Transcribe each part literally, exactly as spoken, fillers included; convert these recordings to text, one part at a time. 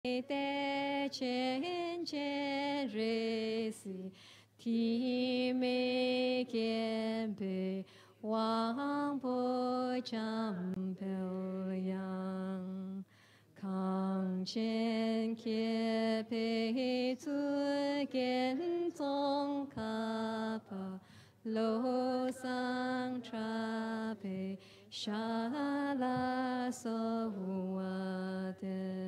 เตเชนเชเรสิทีเมเกมเปวางโพจำเปลยังคังเชนเคียเปตุเกนจงคาปะโลสังทราเปชาลาโสวะเด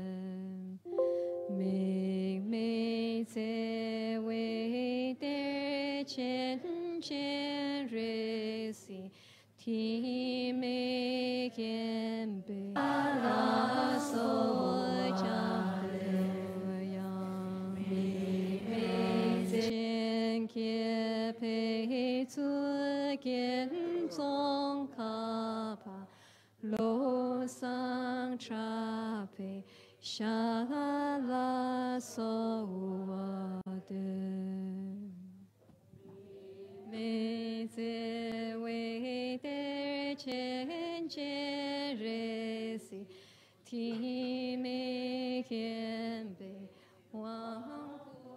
Make me say we there chen chen resi ti make him be la so champe yang make me chen ke pe tu gen song ka pa lo sang tra pe Shala sawade me se we there chen chen resi ti me ken be wang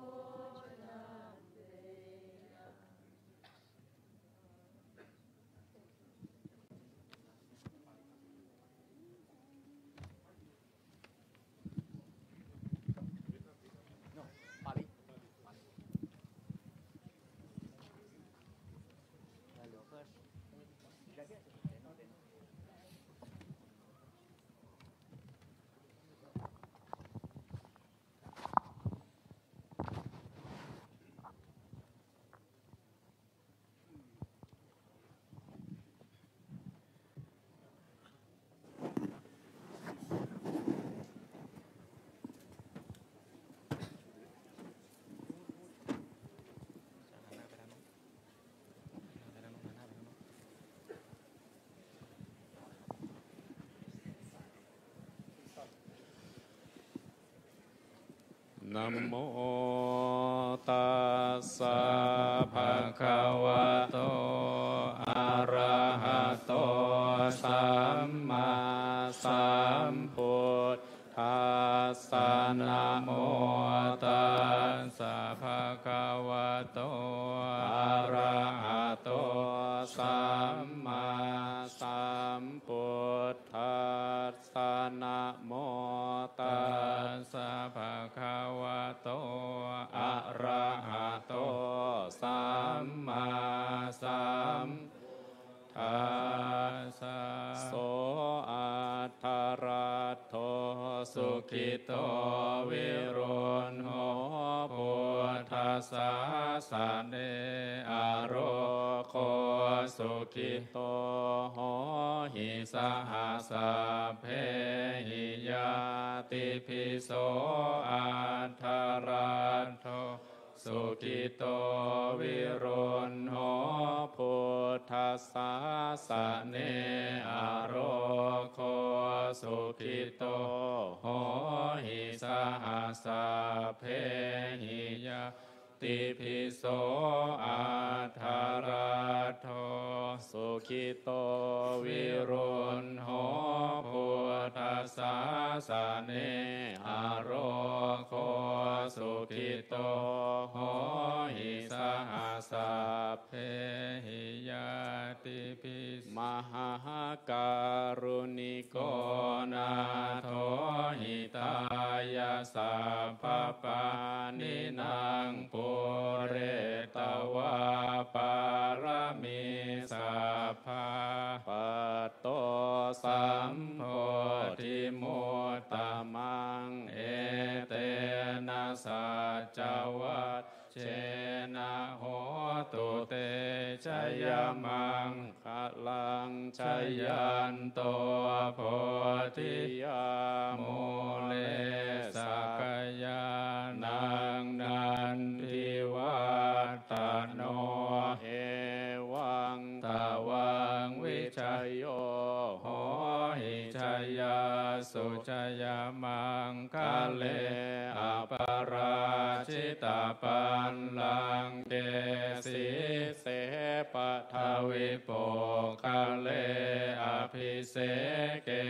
นะโมตัสสะภะคะวะโตอะระหะโตสัมมาสัมพุทธัสสะนะโมตัสสะภะคะวะโตอะระหะโตสัมมาสัมพุทธัสสะนะโมตัสสะภะคะวะโตอะระหะโตสัมมาสัมทัสสะโสอัทธารัตโธสุขิโตวิรุณโหพุทธัสสะสะเนอโรโคสุขิโตโหหิสหัสสะเพหิยาติภิโสอัทธารัตโธสุขิโตวิรุณโหพุทธัสสะสะเนอโรโคสุขิโตโหหิสหัสสะเพหิยาติภิโสอัทธารัตโธสุขิโตวิรุณโหพุทธัสสะสะเนอโรโคสุขิโตโหหิสหัสสะเพหิยาติภิโสมหาการุณิโกนาโถหิตายาสัพพปานินางปุเรตวะปารมีสัพพะปัตโตสัมโพธิมุตตมังเอเตนะสัจจวัตเชนะโหตุเตชยมังคะลังชยันโตโพธิยามุเลสักยานังนันทิวัตโนเอวังตะวังวิชัยโยโหหิชัยยาสุชัยมังคะเลอปราชิตาปันลังเกสีเสปะทวิโปคะเลอภิเสเก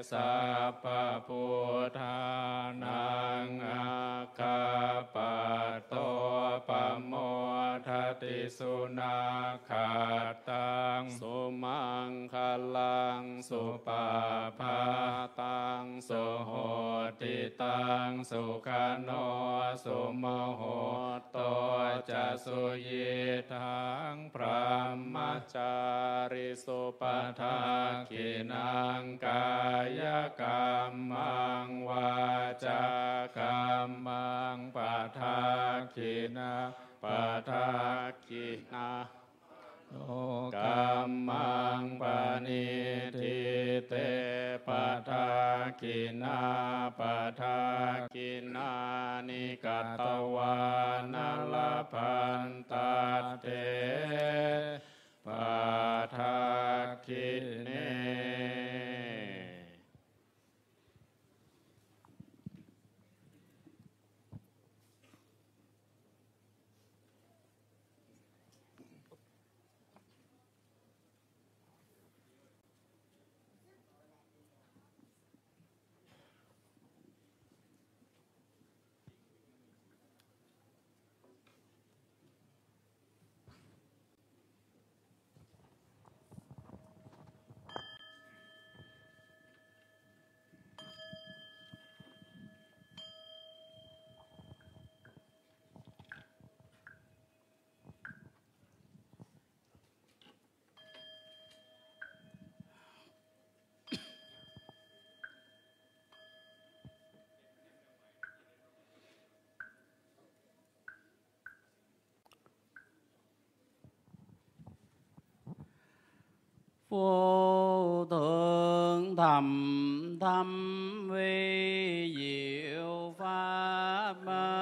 สัพพพุทธานังอาคาปะโตปโมทติสุนาขาตังสุมังคลังสุปาภาตังสุโหติตังสุขโนสุโมโหโตจะสุยิทังพระมจาริสุปทาคินังกายกรรมังวาจากรรมังปทาคินาปทาคินาโอกรรมังปณิทิเตปทาคินาปทาคินานิกัตตวานาลพันตเตปทาคิเน vô thượng thầm thâm vi diệu pháp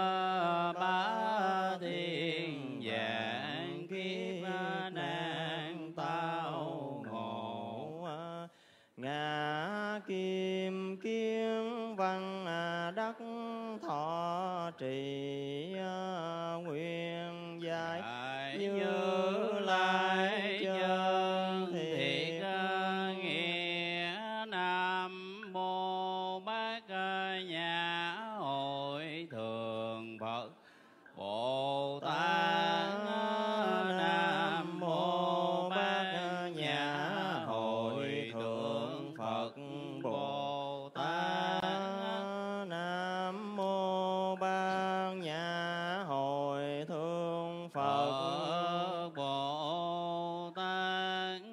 bá thiên dạng kiếp nạn tao ngộ ngã kim kiến văn đắc thọ trì nguyên giải như lai chân thiệt nghĩa nam mô bát nhã hội thường Phật Bồ Tát. Nam mô bát nhã hội thượng Phật Bồ Tát. Nam mô bát nhã hội thượng Phật Bồ Tát.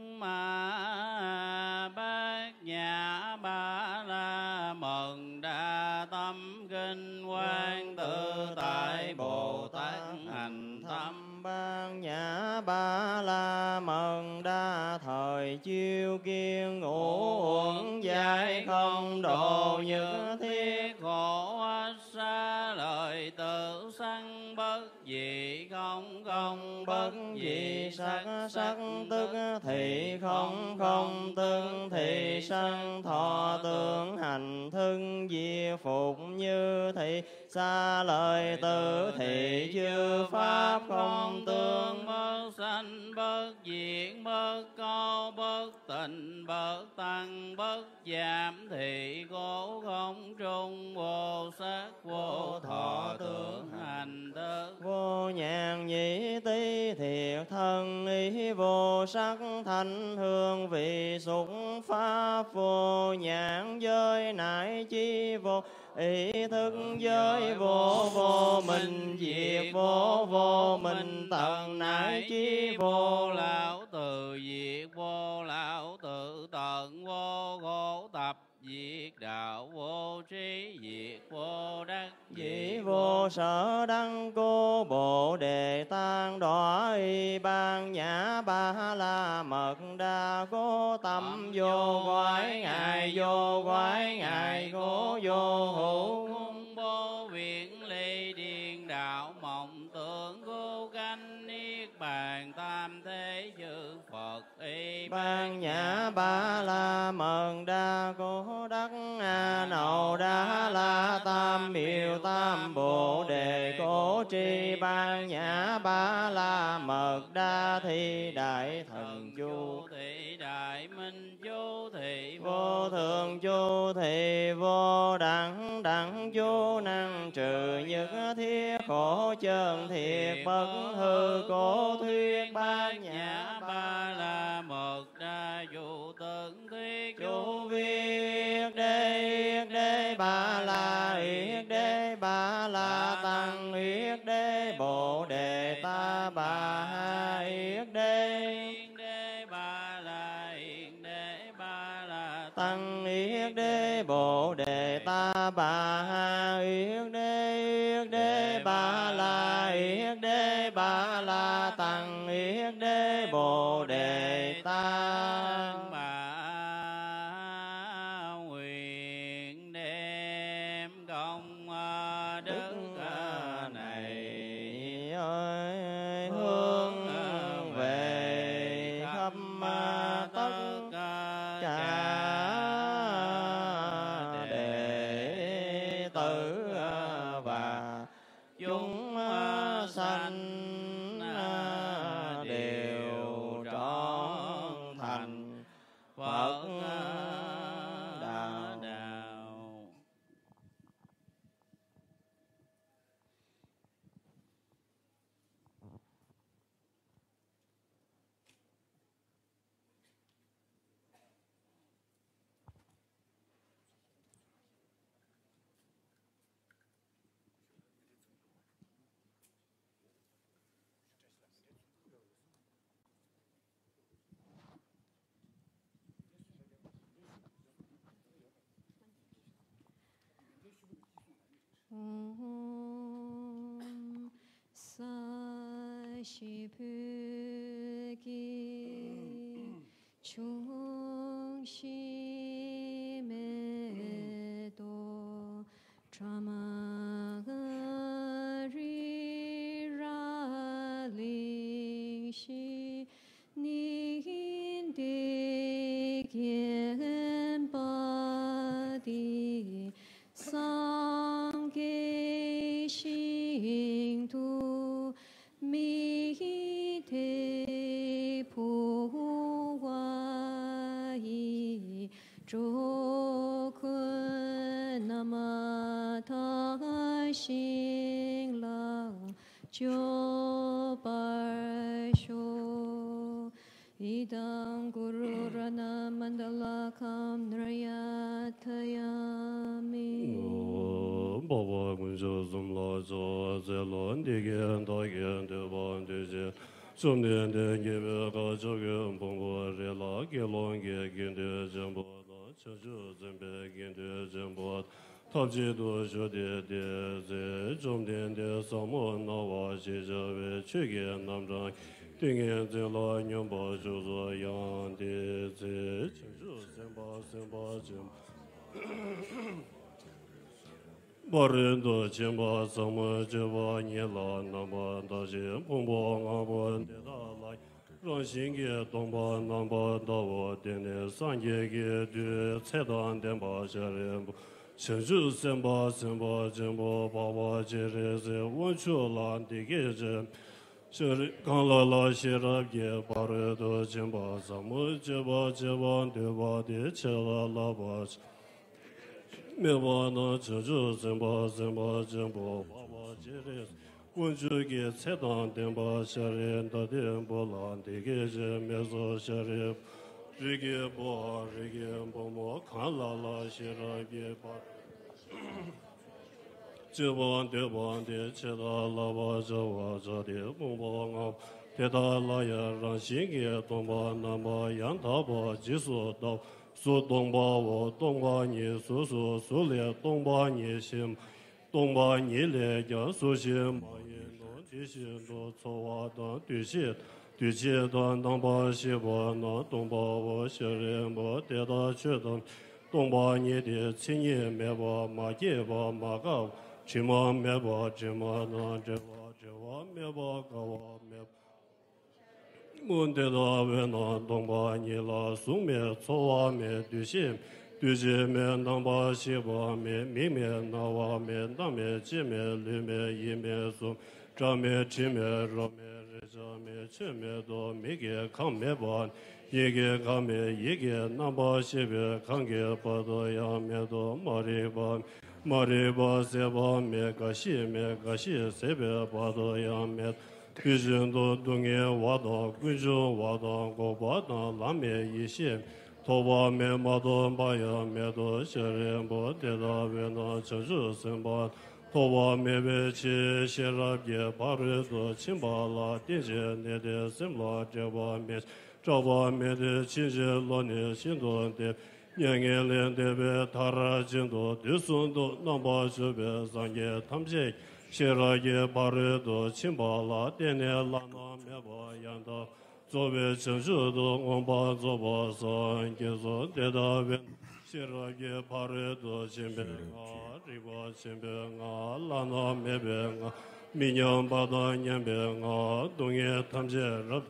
Ma bát nhã ba la mật đa tâm kinh quan tự tại Bồ Tát hành tâm. Bát nhã ba la mật đa thời chiêu kiên ngũ uẩn giải không độ như thiết khổ xa lời tự sanh bất dị không không bất dị sắc sắc tức thị không không tương thị sanh thọ tưởng hành thân diệt phục như thị xa lời tự thị chư pháp không tương bất sanh bất diệt bất câu bất tịnh bất tăng bất giảm thị cố không trung vô sắc vô thọ tưởng hành thức vô nhàn nhĩ tí thiệt thân ý vô sắc thanh hương vị sục pháp vô nhãn giới nại chi vô ý thức giới vô vô minh diệt vô vô minh tận nại chi vô lão từ diệt vô lão tự tận vô khổ tập diệt đạo vô trí diệt vô đắc dĩ vô sở đăng cô bộ đề tăng đọa y ban nhã ba la mật đa cố tâm vô quái ngài vô quái ngài cố vô hữu cung bố viện ly điền đạo mộng tưởng cố canh niết bàn tam thế chư Phật y ban nhã ba la mật đa cố đắc a nậu đa la tam miệu tam bồ đề cố tri ban nhã ba la mật đa thi đại thần chu thị đại minh chu thị vô thường chu thị vô đẳng đẳng chu năng trừ nhất thiết khổ chân thiệt bất hư cổ thuyết bát nhã ba la mật đa dụ tận thuyết chu viết đế yết đế ba la yết đế ba la tăng yết đế bồ đề ta bà ha yết đế tăng yết đế bồ đề ta bà ha yết đế yết đế ba la yết đế ba la tăng yết đế bồ đề ta bà nguyện đem công đức này ơi hướng về khắp tất cả chúng sanh đều trọn thành Phật đạo. Om Sashi-pukki Chung-shi-me-do Tramagari-ra-ling-shi Nin-de-kien-pa-di Sang-ge-shing-tu Mi-te-pu-wa-i Chokun-namata-shing-lao Jo-par-sho Idam Guru-rana Mandalakam Nrayatayami Baba Gunjo Zumla Jo Zelon Digen Dagen Devan Deje Sumden Denge Ga Jogen Bongo Rela Gelon Ge Gende Jambo Chajo Zembe Gende Jambo Tabji Do Jode De Ze Jomden De Samo Nawa Jejawe Chege Namrang Dingen Zela Nyomba Jozo Yang De Ze Chajo Zemba Zemba Jem Barendo Jemba Sama Jeva Nyela Namba Daje Pongbo Ngabo Deda Lai Ranshinge Dongba Namba Dawa Dene Sangye Ge Du Cedan Denba Jarembo Chenju Semba Semba Jembo Baba Jereze Wonchu Lan Dige Jem Sheri Kanla La Shirab Ge Barendo Jemba Sama Jeva Jeva Deva De Chela Labach Mevana Chajo Zemba Zemba Jembo Baba Jeres Wunjuge Cedan Demba Sharen Dadembo Lan Dige Mezo Sharif Rige Bo Rige Bomo Kanla La Shirage Bar Jeban Deban De Cheda Lava Jawa Jade Bombo Ngab Teta Laya Ranshinge Tomba Nama Yantaba Jisu Dao Su Dongba Wo Dongba Ni Su Su Su Le Dongba Ni Shim Dongba Ni Le Ja Su Shim Ma Yin No Ji Xin Do Tso Wa Dan Du Xi Du Qi Dan Dangba Xi Bo Na Dongba Wo Xi Ren Bo De Da Qi Dan Dongba Ni De Qi Ni Me Bo Ma Ji Bo Ma Ga Qi Ma Me Bo Qi Ma Na Zhe Wa Zhe Wa Me Bo Ga Wa Me Mun de la we na dong ba ni la su me co wa me du xin 对界面当把西巴面明面那瓦面当面界面里面一面松张面七面肉面日照面全面多每个康面巴一个康面一个那把西边康个巴多样面多马里巴马里巴西巴面个西面个西西边巴多样面对人多东眼瓦当贵州瓦当高巴当南面一线头发面马多巴呀面多小人不得到面多城市生活头发面被起写了别把日多亲巴拉电线那的什么这把面这把面的亲戚老年心多的年年连的被他ra进多的孙多南巴这边上也他们些写了也把日多亲巴拉电年拉那面巴样的作为城市的我把做把上给说得到边写了也把日多亲边啊这个亲边啊拉那面边啊明年把到年边啊东也他们些人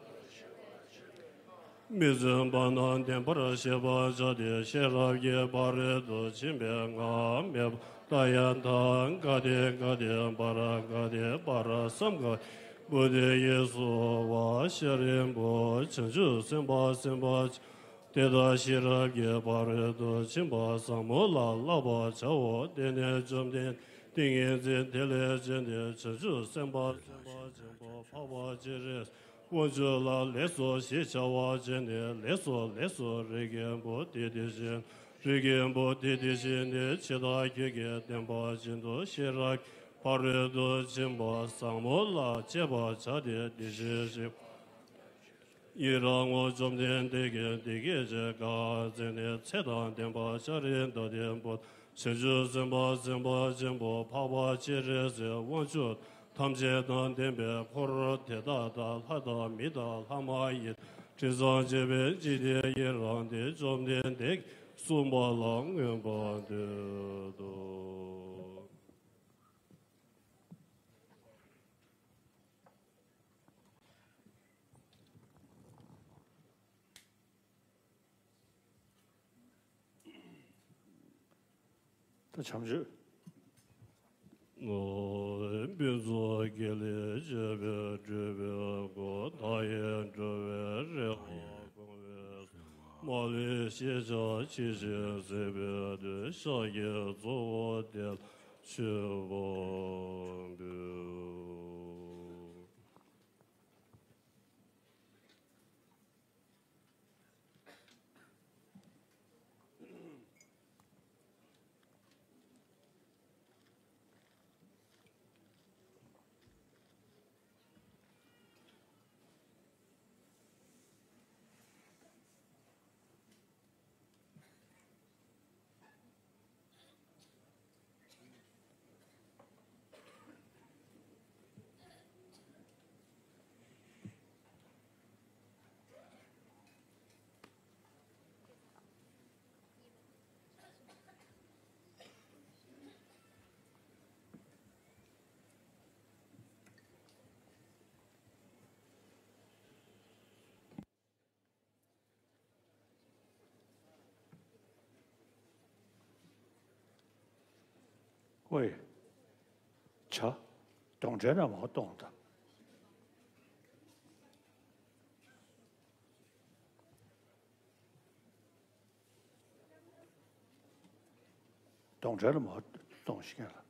米人把那天把这些把这的写了也把日多亲边啊面大雁堂嘎的嘎的把这嘎的把这三个不得耶稣哇写人不成就生把生把得到写了也把日多亲把上摩拉老把叫我天天中天定眼睛天天真的成就生把生把生把跑把节日我这了来说写下我真的来说来说这个不得的心这个不得的心的其他一个电把进度写了把日多亲把上摩拉结把差的的些些一让我中间这个这个这个真的菜单电把小人到电把甚至真把真把真把跑把节日是我就他们这当电边或者铁大大他到米大他妈一这上这边今天也让的中间的数码狼人把的都。 참 주. 어, 변조 게레 제베 제베 고 다예 제베 마레 시저 치제 제베 샤예 조데 쉐보 喂，瞧，懂这那么懂的，懂这那么东西了。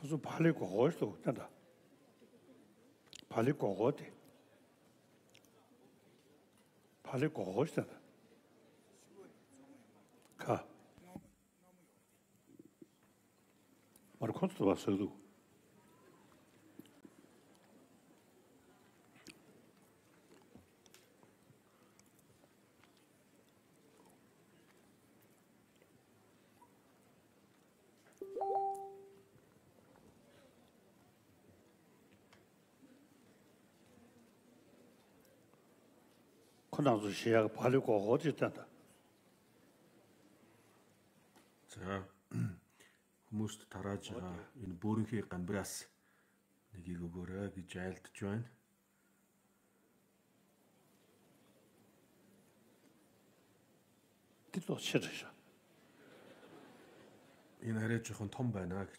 그래서 발이 고고스도 된다. 발이 고고대. 발이 고고스다. 가. 바로 콘서트 왔어도. 코난도 시야가 발이 고고지 된다. За хүмүүст тарааж байгаа энэ бөөрийнхээ гамбраас нэгийг өгөөрэй гэж айлдж байна. 뒤도 싫으셔. Энэ арай жоохон том байна гэж.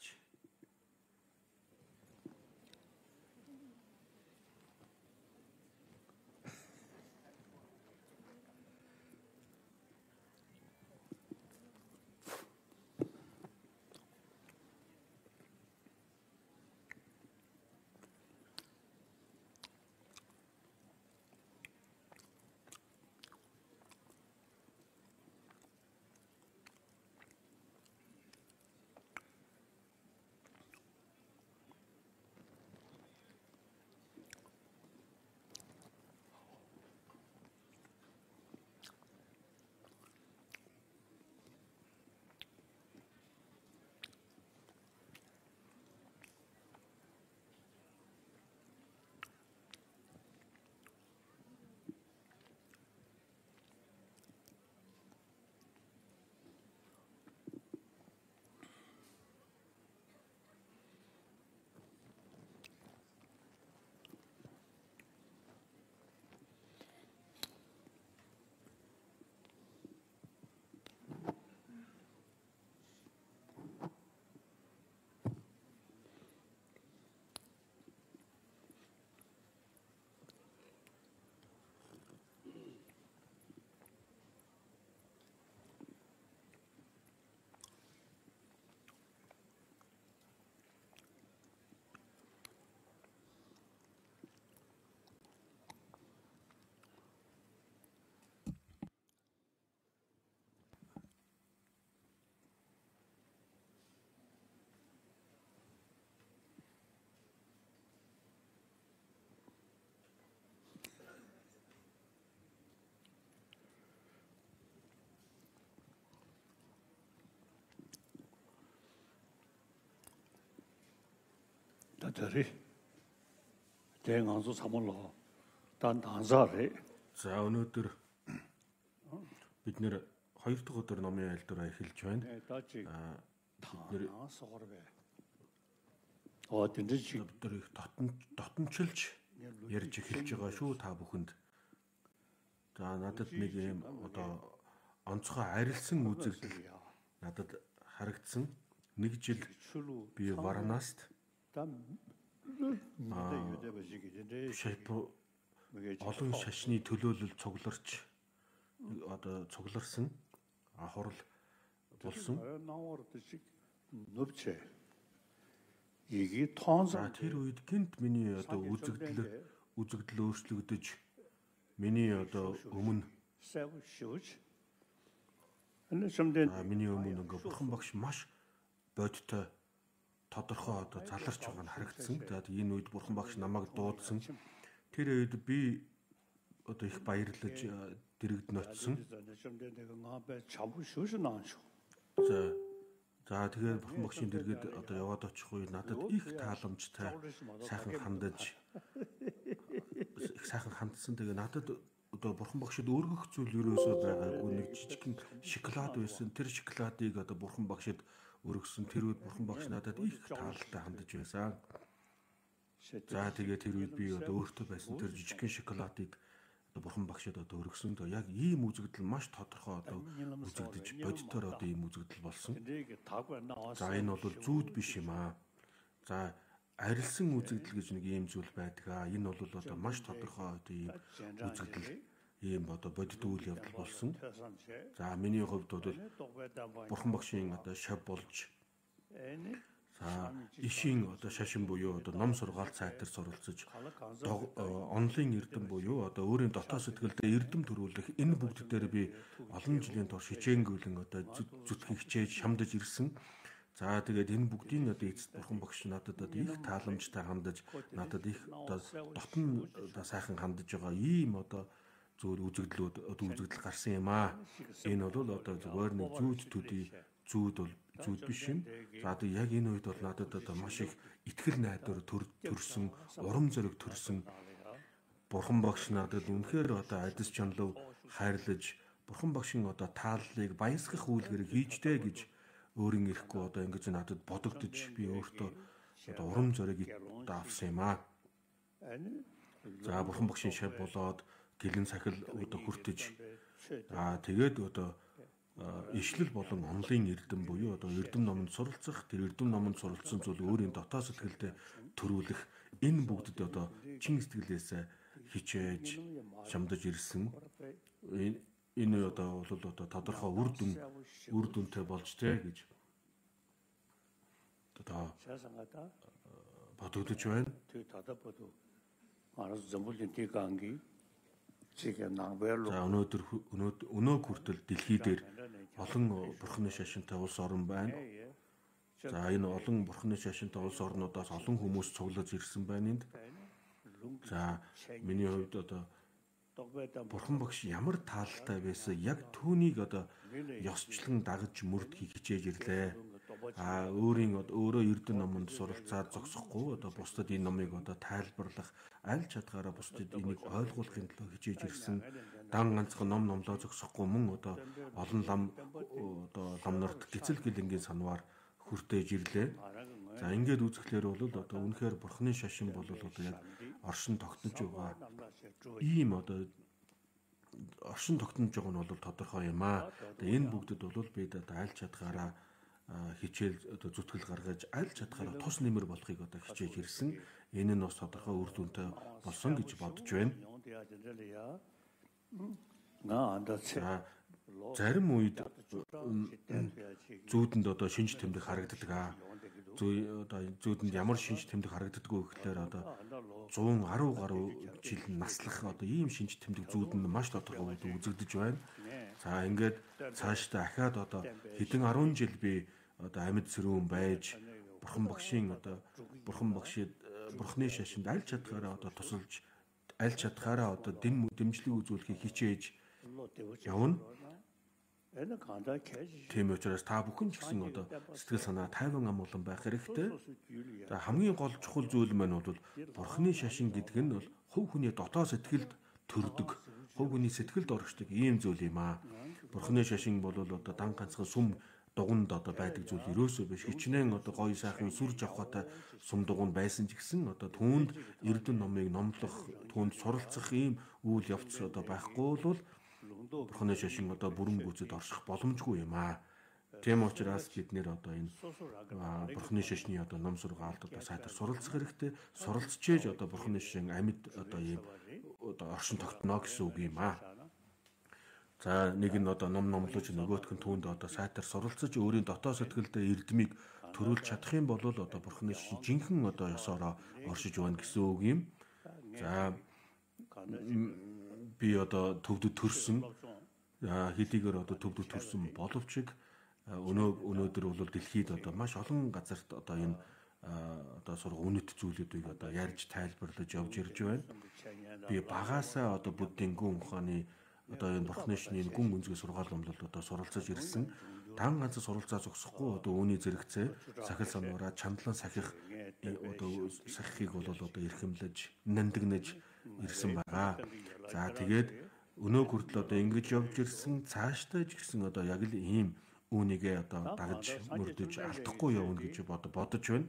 다들이 대강수 삼월로 단 단사래. За өнөөдөр бид нэр хоёр дахь өдөр номын айлдвараа эхэлж байна. 다지 Аа бид нэр соорбе. 어 딘지 бид нар их дотн дотнчилж ярьж эхэлж байгаа шүү та бүхэнд. За надад нэг юм одоо онцгой арилсан үзэгдэл надад харагдсан. Нэг жил би Варанаст олон шашны төлөөлөл цугларч одоо цугларсан хурал болсон. 높체 이게 통상 Тэр үед гинт миний одоо үзэгдэл үзэгдэл өөрчлөгдөж миний одоо өмнө 세우시오지 근데 좀된 миний өмнө ингээ бурхан багш маш бодтой тодорхой одоо заларч байгаа нь харагдсан. Тэгээд энэ үед бурхан багш намайг дуудсан. Тэр үед би одоо их баярлаж дэрэгдэн очсон. 좀된 내가 나베 잡으시오지 나죠. За за тэгээд бурхан багшийн дэргэд одоо яваад очих үе надад их тааламжтай сайхан хандаж их сайхан хандсан. Тэгээд надад одоо бурхан багшид өргөх зүйл ерөөсөө байгаагүй нэг жижигхэн шоколад байсан. Тэр шоколадыг одоо бурхан багшид өргөсөн. Тэр үед бурхан багш надад их таалалтай хандаж байсан. За тэгээд тэр үед би одоо өөртөө байсан тэр жижигхэн шоколадыг одоо бурхан багшид одоо өргөсөн. Яг ийм үзэгдэл маш тодорхой одоо үзэгдэж бодитоор одоо ийм үзэгдэл болсон. За энэ бол зүүд биш юм аа. За арилсан үзэгдэл гэж нэг ийм зүйл байдаг аа. Энэ бол одоо маш тодорхой одоо ийм үзэгдэл ийм одоо бодит үйл явдал болсон. За миний хувьд бол бурхан багшийн одоо шав болж За ишийн одоо шашин буюу одоо ном сургаалт сайтар суралцж онлайн эрдэм буюу одоо өөрийн дотоод сэтгэлдээ эрдэм төрүүлэх энэ бүгд дээр би олон жилийн турш хичээнгүйлэн одоо зүтгэх хичээж шамдаж ирсэн. За тэгээд энэ бүгдийн одоо эцэст бурхан багш надад одоо их тааламжтай хандаж надад их одоо дотн одоо сайхан хандаж байгаа ийм одоо зөв үзэгдлүүд одоо үзэгдэл гарсан юм аа. Энэ бол одоо зөвөр нэг зүүд төдий зүүд бол зүүд биш юм. За одоо яг энэ үед бол надад одоо маш их итгэл найдвар төрсөн, урам зориг төрсөн. Бурхан багш надад үнэхээр одоо адис чанлав хайрлаж, бурхан багшийн одоо тааллыг баясгах үйлдвэрийг хийжтэй гэж өөрийн ирэхгүй одоо ингэж надад бодогдож би өөртөө одоо урам зориг одоо авсан юм аа. За бурхан багшийн шав болоод гэлэн сахил одоо хүртэж аа тэгээд одоо ишлэл болон онлайн эрдэм буюу одоо эрдэм номонд суралцах, тэр эрдэм номонд суралцсан зүйл өөрийн дотоод сэтгэлдээ төрүүлэх энэ бүгдэд одоо чин сэтгэлээсээ хичээж шамдаж ирсэн. Энэ одоо бол одоо тодорхой үр дүн үр дүнтэй болж тээ гэж одоо бодогдож байна. За өнөөдөр өнөө хүртэл дэлхий дээр олон бурхны шашинтай улс орн байна. За энэ олон бурхны шашинтай улс орнуудаас олон хүмүүс цуглаж ирсэн байна энд. За миний хувьд одоо бурхан багш ямар таалалтай байсан яг түүнийг одоо ёсчлон дагаж мөрдөхийг хичээж ирлээ. А өөрийн өөрөө эрдэнэ номонд суралцаад зогсохгүй одоо бусдад энэ номыг одоо тайлбарлах аль чадгаараа бусдад энийг ойлгуулахын төлөө хичээж ирсэн. Дан ганцхан ном номлоо зогсохгүй мөн одоо олон лам одоо ламнарт гэцэл гэлэнгийн санваар хүртээж ирлээ. За ингээд үзэхлээр бол одоо үнэхээр бурхны шашин бол одоо яг оршин тогтнож байгаа ийм одоо оршин тогтнож байгаа нь бол тодорхой юм аа. Тэгээ энэ бүгдэд бол бид одоо аль чадгаараа хичээл одоо зүтгэл гаргаж аль чадгаараа тус нэмэр болохыг одоо хичээж ирсэн. Энэ нь бас тодорхой үр дүнтэй болсон гэж бодож байна. Зарим үед зүүдэнд одоо шинж тэмдэг харагддаг аа. Зүү одоо зүүдэнд ямар шинж тэмдэг харагддаггүй гэхээр одоо one hundred гаруй жил наслах одоо ийм шинж тэмдэг зүүдэнд маш тодорхой үзэгдэж байна. За ингээд цаашдаа ахаад одоо хэдэн арван жил би одоо амьд сэрүүн байж бурхан багшийн одоо бурхан багшид бурхны шашинд аль чадгаараа одоо тусалж аль чадгаараа одоо дэм дэмжлэг үзүүлэхийг хичээж явна. Тийм учраас та бүхэн ч гэсэн одоо сэтгэл санаа тайван амгалан байх хэрэгтэй. За хамгийн гол чухал зүйл маань бол бурхны шашин гэдэг нь бол хувь хүний дотоод сэтгэлд төрдөг, хувь хүний сэтгэлд оршдог ийм зүйл юм аа. Бурхны шашин бол одоо дан ганцхан сүм дугунд одоо байдаг зүйл ерөөсөө биш. Хичнээн одоо гоё сайхан сүр жавхатай сүм дугунд байсан ч гэсэн одоо түүнд эрдэнэ номыг номлох, түүнд суралцах ийм үйл явц одоо байхгүй бол бурхны шашин одоо бүрэн гүйцэд орших боломжгүй юм аа. Тийм учраас бид нэр одоо энэ бурхны шашны одоо ном сургаалт одоо сайтар суралцах хэрэгтэй. Суралцчээж одоо бурхны шашин амьд одоо ийм одоо оршин тогтно гэсэн үг юм аа. За нэг нь одоо ном номлож нөгөөх нь түүнд одоо сайтар суралцаж өөрийн дотоод сэтгэлдээ эрдмийг төрүүлж чадах юм бол одоо бурхны шашин жинхэнэ одоо ёсороо оршиж байна гэсэн үг юм. За би одоо төвдөд төрсөн хэдийгээр одоо төвдөд төрсөн боловч өнөө өнөөдөр бол дэлхийд одоо маш олон газарт одоо энэ одоо сурах үнэт зүйлүүдийг одоо ярьж тайлбарлаж явж ирж байна. Би багаасаа одоо буддийн гүн ухааны одоо энэ бурхны шашны гүн үнзгээ сургаал номлолд одоо суралцаж ирсэн. Дан ганц суралцаа зогсохгүй одоо үүний зэрэгцээ сахил санвараа чандлан сахих одоо сахихыг бол одоо эрхэмлэж нандинаж ирсэн байгаа. За тэгээд өнөө хүртэл одоо ингэж явж ирсэн цаашдаа ч гэсэн одоо яг л ийм үүнийгээ одоо дагаж мөрдөж алдахгүй явна гэж бодож байна.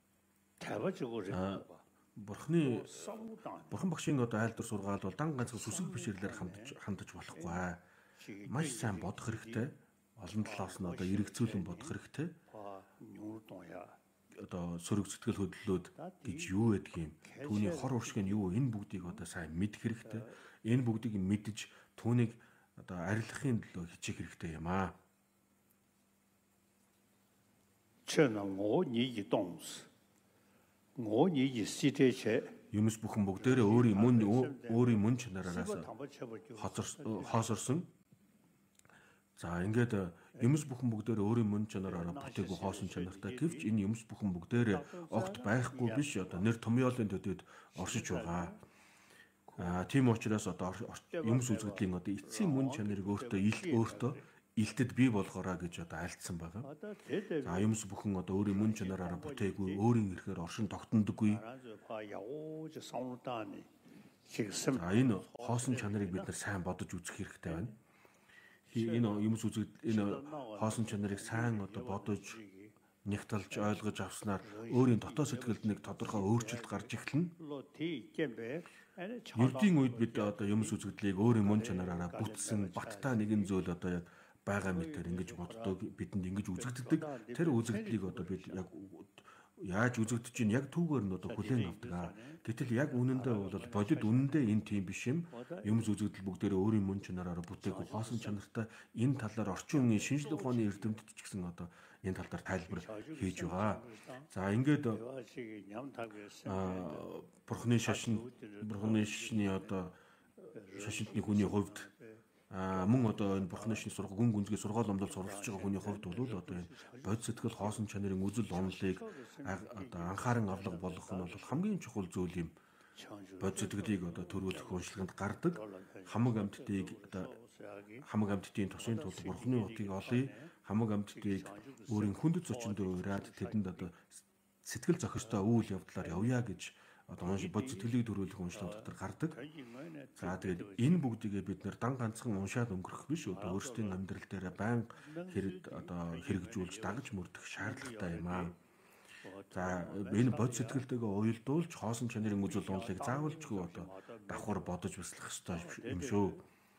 Бурхны бурхан багшийн одоо айлдвар сургаал бол дан ганцхан сүсэг бишэрлэр хандаж хандаж болохгүй. Маш сайн бодох хэрэгтэй. Олон талаас нь одоо эргэцүүлэн бодох хэрэгтэй. Одоо сөрөг сэтгэл хөдлөлөөд гэж юу байдаг юм? Түүний хор уршиг нь юу? Энэ бүгдийг одоо сайн мэдэх хэрэгтэй. Энэ бүгдийг мэдж түүнийг одоо арилгахын төлөө хичээх хэрэгтэй юм аа. Юмс бүхэн бүгдээрээ өөрийн мөн өөрийн мөн чанараас хоосорсон. За ингээд юмс бүхэн бүгдээрээ өөрийн мөн чанараараа бүтээгүй хоосон чанартай гэвч энэ юмс бүхэн бүгдээрээ огт байхгүй биш одоо нэр томьёолын төдөд оршиж байгаа. Аа тийм учраас одоо юмс үзэгдлийн одоо эцсийн мөн чанарыг өөртөө ил өөртөө илтэд бий болгоорой гэж одоо альцсан байгаа. За юмс бүхэн одоо өөрийн мөн чанараараа бүтээгүй өөрийн эрхээр оршин тогтнодоггүй. За энэ хоосон чанарыг бид нар сайн бодож үзэх хэрэгтэй байна. Энэ юмс үзэгд энэ хоосон чанарыг сайн одоо бодож нягтлж ойлгож авснаар өөрийн дотоод сэтгэлд нэг тодорхой өөрчлөлт гарч эхэлнэ. Ердийн үед бид одоо юмс үзэгдлийг өөрийн мөн чанараараа бүтсэн баттай нэгэн зүйл одоо яг байгаа мэтэр ингэж боддог бидэнд ингэж үзэгддэг тэр үзэгдлийг одоо бид яг яаж үзэгдэж чинь яг түүгээр нь одоо хүлээн авдаг. Гэтэл яг үнэндээ бол бодит үнэндээ энэ тийм биш юм. Юмс үзэгдэл бүгдээрээ өөрийн мөн чанараараа бүтээгүй хоосон чанартай энэ талаар орчин үеийн шинжлэх ухааны эрдэмтэд ч гэсэн одоо энэ тал дээр тайлбар хийж байгаа. За ингээд бурхны шашин бурхны шашны одоо шашинтны хүний хувьд а мөн одоо энэ бурхны шашны сургууль гүн гүнзгий сургаал номдол суралцж байгаа хүний хувьд бол одоо энэ бод сэтгэл хоосон чанарын үзэл онолыг одоо анхааран авлага болгох нь бол хамгийн чухал зүйл юм. Бод сэтгэлийг одоо төрүүлэх уншлаганд гардаг хамаг амьтдыг одоо хамаг амьтдын тусын тулд бурхны утыг олъё. Хамаг амьтдыг өөрийн хүндэт зочин дээр ураад тэдэнд одоо сэтгэл зохистой үйл явдлаар явъя гэж одоо бод сэтгэлийг төрүүлэх уншлага дотор гардаг. За тэгээд энэ бүгдийг бид нэр дан ганцхан уншаад өнгөрөх биш одоо өөрсдийн амьдрал дээр байнга хэрэг одоо хэрэгжүүлж дагаж мөрдөх шаардлагатай юм аа. За энэ бод сэтгэлтэйгээ уялдуулж хоосон чанарын үзэл онолыг заавалжгүй одоо давхар бодож бяцлах ёстой юм шүү.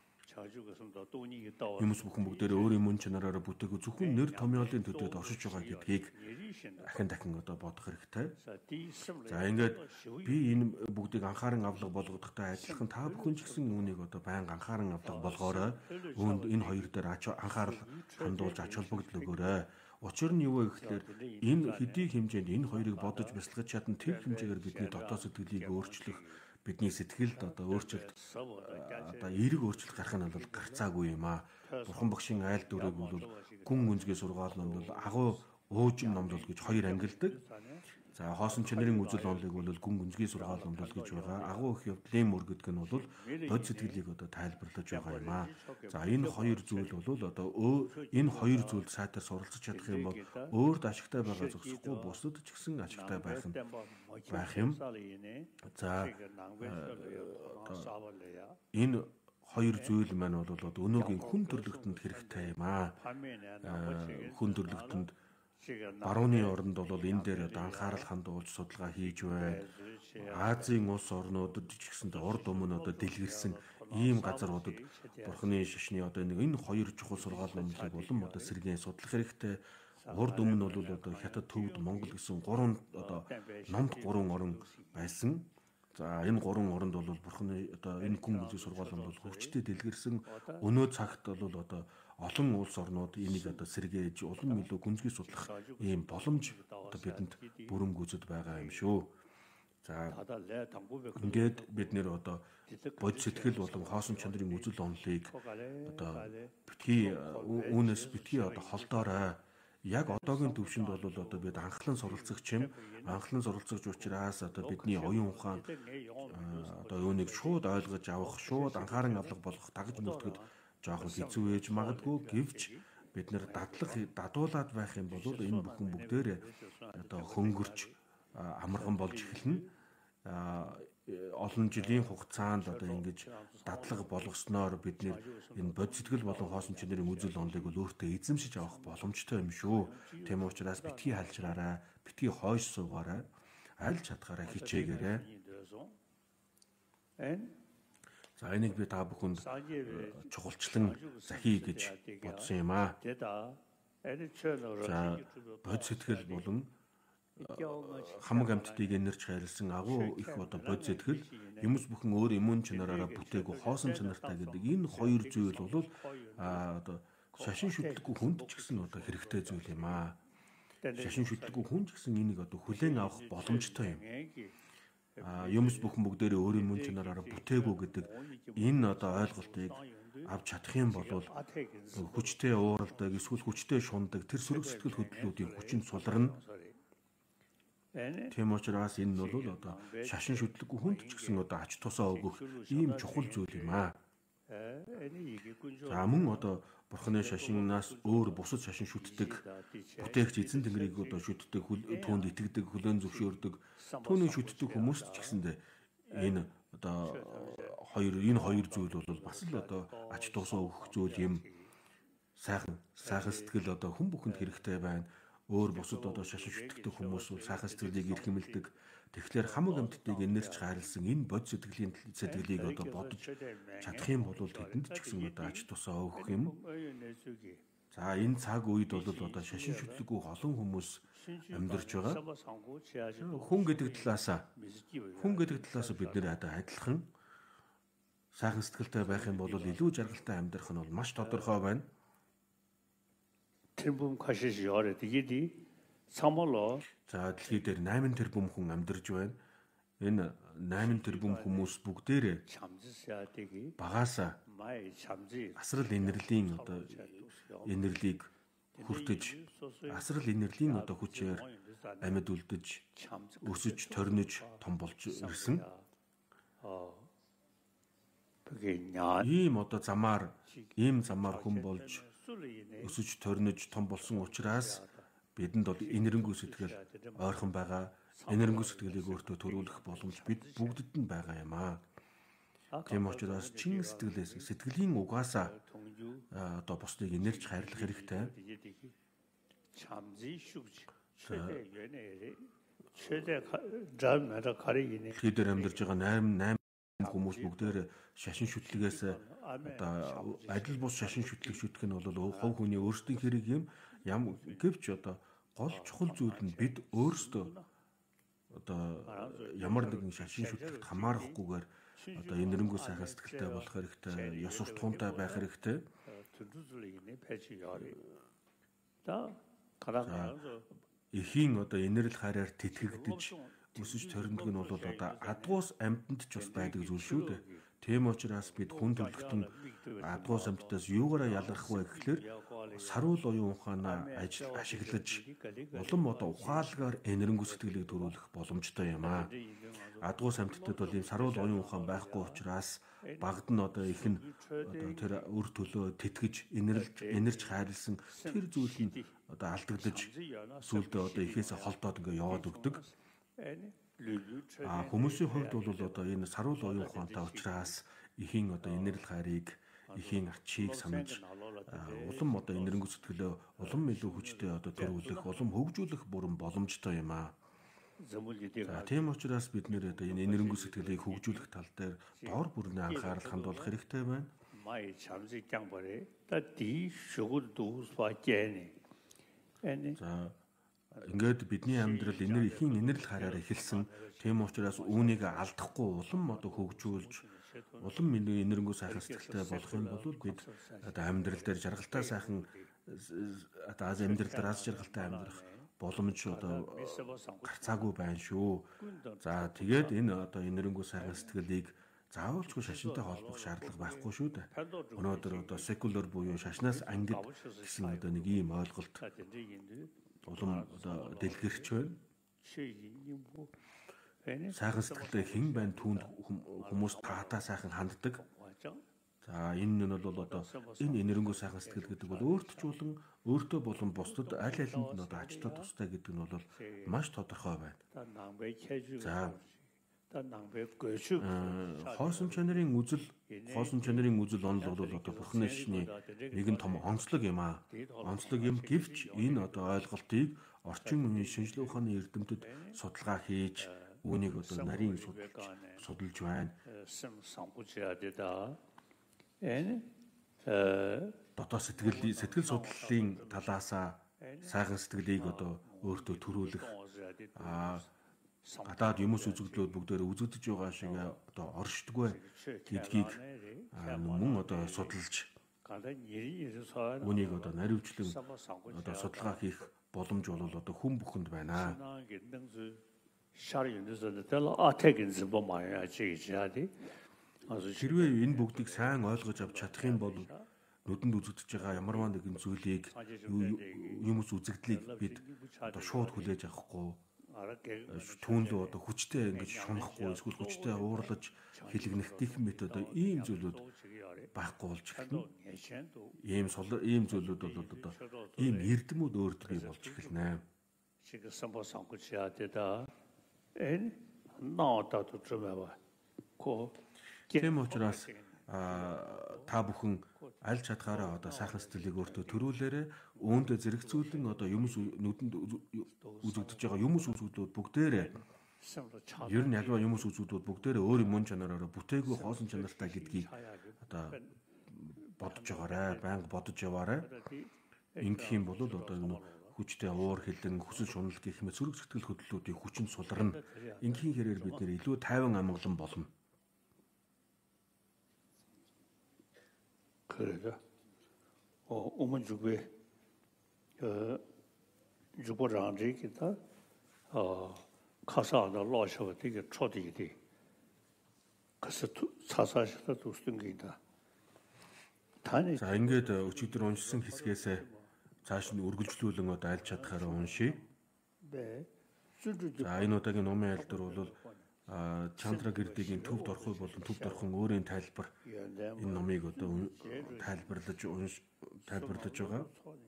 Юмс бүхэн бүгдээрээ өөрийн мөн чанараараа бүтээгүй зөвхөн нэр томьёолын төдөд оршиж байгаа гэдгийг дахин дахин одоо бодох хэрэгтэй. За ингээд би энэ бүгдийг анхааран авлага болгодогтой адилхан та бүхэн ч гэсэн үүнийг одоо байнга анхааран авлага болгоорой. Үүнд энэ хоёр дээр анхаарал хандуулж ач холбогдол өгөөрэй. Учир нь юу вэ гэхээр энэ хэдий хэмжээнд энэ хоёрыг бодож бяцлахад чадна тэр хэмжээгээр бидний дотоод сэтгэлийг өөрчлөх бидний сэтгэлд одоо өөрчлөлт одоо эерэг өөрчлөлт гарах нь бол гарцаагүй юм аа. Бурхан багшийн айл дүрийг бол гүн гүнзгий сургаал номд бол агуу уужим номд бол гэж хоёр ангилдаг. За хоосон чанарын үзэл онолыг бол гүн гүнзгий сургаал номд бол гэж байгаа. Агуу их явдлын мөр гэдэг нь бол бод сэтгэлийг одоо тайлбарлаж байгаа юм аа. За энэ хоёр зүйл бол одоо энэ хоёр зүйл сайтар суралцж чадах юм бол өөрт ашигтай байгаа зогсохгүй бусдад ч гэсэн ашигтай байх нь байх юм. За энэ хоёр зүйл маань бол одоо өнөөгийн хүн төрлөختөнд хэрэгтэй юм аа. Хүн төрлөختөнд барууны оронд бол энэ дээр одоо анхаарал хандуулж судалгаа хийж байна. Азийн улс орнуудад ч гэсэндээ урд өмнө одоо дэлгэрсэн ийм газруудад бурхны шашны одоо нэг энэ хоёр чухал сургаал номлыг улам одоо сэргээн судлах хэрэгтэй. Урд өмнө бол одоо хятад төвд Монгол гэсэн гурван одоо номд гурван орн байсан. За энэ гурван оронд бол бурхны одоо энэ гүн гүнзгий сургаал ном бол хүчтэй дэлгэрсэн. Өнөө цагт бол одоо олон улс орнууд энийг одоо сэргээж улам илүү гүнзгий судлах ийм боломж одоо бидэнд бүрэн гүйцэд байгаа юм шүү. За ингээд бид нэр одоо бод сэтгэл болон хоосон чанарын үзэл онолыг одоо битгий үүнээс битгий одоо холдоорой. Яг одоогийн төвшөнд бол одоо бид анхлан суралцагч юм. Анхлан суралцагч учраас одоо бидний оюун ухаан одоо үүнийг шууд ойлгож авах, шууд анхааран авлага болгох дагаж мөрдөхөд жоохон хэцүү ээж магадгүй гэвч бид нэр дадлах дадуулаад байх юм бол энэ бүхэн бүгдээрээ одоо хөнгөрч амархан болж эхэлнэ. Олон жилийн хугацаанд одоо ингэж дадлага болгосноор бид нэр энэ бод сэтгэл болон хоосон чанарын үзэл онолыг бол өөртөө эзэмшиж авах боломжтой юм шүү. Тийм учраас битгий халжраарай, битгий хойш суугаарай, аль чадхаараа хичээгээрэй. За энийг би та бүхэнд чухалчлан захий гэж бодсон юм аа. За бод сэтгэл болон хамаг амьтдыг энэрч хайрлсан агуу их одоо бод сэтгэл юмс бүхэн өөр иммун чанараараа бүтээгүй хоосон чанартай гэдэг энэ хоёр зүйл бол одоо шашин шүтлэггүй хүнд ч гэсэн одоо хэрэгтэй зүйл юм аа. шашин шүтлэггүй хүн ч гэсэн энийг одоо хүлээн авах боломжтой юм. А юмс бүхэн бүгдээрээ өөрийн мөн чанараараа бүтээгүү гэдэг энэ одоо ойлголтыг авч чадах юм бол хүчтэй ууралдаг, эсвэл хүчтэй шундаг тэр сөрөг сэтгэл хөдлөлүүдийн хүчин суларна. Тийм учраас энэ нь бол одоо шашин шүтлэггүй хүнд ч гэсэн одоо ач тусаа өгөх ийм чухал зүйл юм аа. За мөн одоо Бурханы шашиннаас өөр бусад шашин шүтдэг бүтээгч эзэн тэнгэрийг одоо шүтдэг, түүнд итгэдэг, хүлээн зөвшөөрдөг, түүний шүтдэг хүмүүс ч гэсэндээ энэ одоо хоёр энэ хоёр зүйл бол бас л одоо ач тусаа өгөх зүйл юм. Сайхан сайхан сэтгэл одоо хүн бүхэнд хэрэгтэй байна. Өөр бусад одоо шашин шүтдэг хүмүүс бол сайхан сэтгэлийг эрхэмлдэг. Тэгэхээр хамаг амьтдыг энэрч хайрлсан энэ бод сэтгэлийн сэтгэлийг одоо бодож чадах юм бол тэдэнд ч гэсэн одоо ач тусаа өгөх юм. За энэ цаг үед бол одоо шашин шүтлэггүй олон хүмүүс амьдарч байгаа. Хүн гэдэг талаас хүн гэдэг талаас бид нэр одоо адилхан сайхан сэтгэлтэй байх юм бол илүү жаргалтай амьдрах нь бол маш тодорхой байна. тэрбум 가시지 어려 되게디 삼월로 За дэлхий дээр найман тэрбум хүн амьдарч байна. Энэ найман тэрбум хүмүүс бүгдээрээ 잠지셔야 되기 багаасаа 마이 잠지 асрал инэрлийн одоо инэрлийг хүртэж асрал инэрлийн одоо хүчээр амьд үлдэж өсөж торнож том болж ирсэн. 어 그게 냐 Ийм одоо замаар ийм замаар хүн болж өсөж торнож том болсон учраас бидэнд бол инэрэнгүй сэтгэл ойрхон байгаа. Инэрэнгүй сэтгэлийг өөртөө төрүүлэх боломж бид бүгдэд нь байгаа юм аа. Тийм учраас чин сэтгэлээс сэтгэлийн угаасаа одоо бусдыг инэрч хайрлах хэрэгтэй. 잠지 슈지 최대 연애 최대 잠나라 가리기네 Тэд амьдарч байгаа найм найм хүмүүс бүгдээр шашин шүтлэгээс одоо адил бус шашин шүтлэг шүтгэх нь бол хов хүний өөрсдийн хэрэг юм. Ям гэвч одоо гол чухал зүйл нь бид өөрсдөө одоо ямар нэгэн шашин шүтлэгт хамаарахгүйгээр одоо инэрэнгүй сайхан сэтгэлтэй болох хэрэгтэй, ёс суртахуунтай байх хэрэгтэй. Эхийн одоо инэрл хараар тэтгэгдэж өсөж торног нь бол одоо адгуус амьтанд ч бас байдаг зүйл шүү дээ. Тийм учраас бид хүн төрлөختөн адгуус амьтдаас юугаараа ялгах вэ гэхлээр саруул оюун ухаанаа ашиглаж улам одоо ухаалгаар энэрэнгүй сэтгэлийг төрүүлэх боломжтой юм аа. Адгуус амьтдад бол ийм саруул оюун ухаан байхгүй учраас багд нь одоо их нь одоо тэр өр төлөө тэтгэж энэрлж энэрж хайрлсан тэр зүйл нь одоо алдагдаж сүулдэ одоо ихээсээ холдоод ингээ яваад өгдөг. А хүмүүсийн хувьд бол одоо энэ саруул оюун ухаантай учраас ихийн одоо инэрл хайрыг, ихийн ачийг санаж улам одоо инэрэнгүй сэтгэлөө улам илүү хүчтэй одоо төрүүлэх, улам хөгжүүлэх бүрэн боломжтой юм аа. За тийм учраас бид нэр одоо энэ инэрэнгүй сэтгэлийг хөгжүүлэх тал дээр дор бүрнээ анхаарал хандуулах хэрэгтэй байна. 마이 잠시 짱벌에 다디 쇼글 두스바제네 에네 За ингээд бидний амьдрал энэр ихийн инэрл хараар эхэлсэн. Тийм учраас үүнийг алдахгүй улам одоо хөгжүүлж улам энэрэнгүй сайхан сэтгэлтэй болох юм бол бид одоо амьдрал дээр жаргалтай сайхан одоо аз амьдрал дээр аз жаргалтай амьдрах боломж одоо гарцаагүй байна шүү. За тэгээд энэ одоо энэрэнгүй сайхан сэтгэлийг заавалчгүй шашинтай холбох шаардлага байхгүй шүү дээ. Өнөөдөр одоо secular буюу шашнаас ангид гэсэн одоо нэг ийм ойлголт улам одоо дэлгэрч байна. Сайхан сэтгэлтэй хэн байна түүнд хүмүүс таатаа сайхан ханддаг. За энэ нь бол одоо энэ энэрэнгүй сайхан сэтгэл гэдэг бол өөрт ч болон өөртөө болон бусдад аль алинд нь одоо ачтаа тустай гэдэг нь бол маш тодорхой байна. За хоосон чанарын үзэл хоосон чанарын үзэл онол бол одоо Бурхны шишний нэгэн том онцлог юм аа. Онцлог юм гэвч энэ одоо ойлголтыг орчин үеийн шинжлэх ухааны эрдэмтэд судалгаа хийж үүнийг одоо нарийн судалж судалж байна. Дотоо сэтгэл сэтгэл судлалын талаасаа сайхан сэтгэлийг одоо өөртөө төрүүлэх аа гадаад юмс үзэгдлүүд бүгдээр үзэгдэж байгаа шиг одоо оршдггүй гэдгийг мөн одоо судалж үүнийг одоо наривчлан одоо судалгаа хийх боломж бол одоо хүн бүхэнд байна. Хэрвээ энэ бүгдийг сайн ойлгож авч чадах юм бол нүдэнд үзэгдэж байгаа ямарваа нэгэн зүйлийг юмс үзэгдлийг бид одоо шууд хүлээж авахгүй түүнлөө одоо хүчтэй ингэж шунахгүй эсвэл хүчтэй уурлаж хилэгнэх гэх мэт одоо ийм зүйлүүд байхгүй болж эхэлнэ. Ийм сул ийм зүйлүүд бол одоо ийм эрдэмүүд өөрт бий болж эхэлнэ. Тийм учраас та бүхэн аль чадгаараа одоо сайхан сэтгэлийг өөртөө төрүүлээрэ үүндээ зэрэгцүүлэн одоо юмс нүдэнд үзэгдэж байгаа юмс үзэгдүүд бүгдээрээ ер нь альва юмс үзэгдүүд бүгдээрээ өөрийн мөн чанараараа бүтээгүй хоосон чанартай гэдгийг одоо бодож байгаарай, байнга бодож яваарай. Ингэх юм бол одоо хүчтэй уур хилэн хүсэл шунал гэх мэт сөрөг сэтгэл хөдлөлүүдийн хүчин сулрна. Ингийн хэрээр бид нэр илүү тайван амгалан болно. 그래서 어 오면 주고 어 주보장지기다 어 가사도 로셔가 되게 초디디 그래서 사사시다 두스던 게다 단이 За ингээд өчигдөр уншсан хэсгээс цааш нь үргэлжлүүлэн одоо альж чадхаараа уншия. 네. За энэ удаагийн номын айлтар бол Чандра Гэрдигийн Төвд орхой болон Төвд орхон өөрийн тайлбар энэ номыг одоо тайлбарлаж тайлбарлаж байгаа.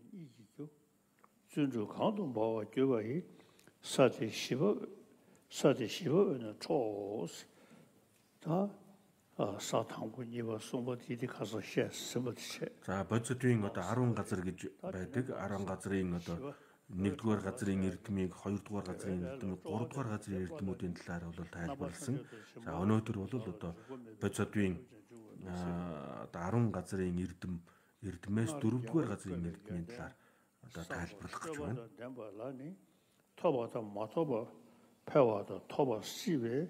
준주 강동 바와 교바이 사제 십오 사제 십오는 초스 다 사탕군이와 송보디디 가서 셰 스무드셰. За бодисодын одоо арван газар гэж байдаг. арван газрын одоо нэгдүгээр газрын эрдэмийг, хоёрдугаар газрын эрдэмүүд, гуравдугаар газрын эрдэмүүдийн талаар бол тайлбарласан. За өнөөдөр бол одоо бодисодын одоо арван газрын эрдэм эрдэмээс дөрөвдүгээр газрын эрдэмийн талаар одоо тайлбарлах гэж байна. 토바다 마토바 패와다 토바 시베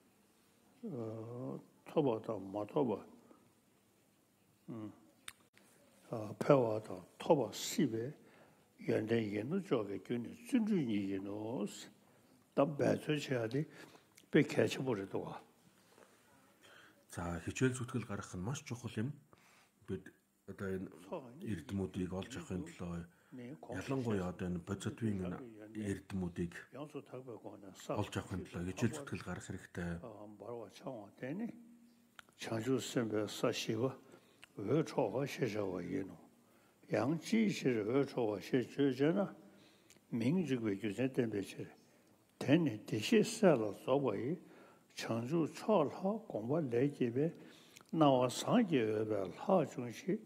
어 토바다 마토바 음 패와다 토바 시베 연대 연도 쪽에 균이 순준이 연도스 담배서셔야지 백해쳐 버려도 와. За хичээл зүтгэл гаргах нь маш чухал юм. Бид одоо энэ эрдэмүүдийг олж авахын төлөө ялангуяа одоо энэ бодисодын эрдэмүүдийг олж авахын төлөө хичээл зүтгэл гаргах хэрэгтэй. 창조선배 사시고 외초가 시셔와 예노 양지시 외초가 시주잖아 민주주의 규제 때문에 대내 대시살로 소보이 창조 초하 공부 내집에 나와 상계별 하중시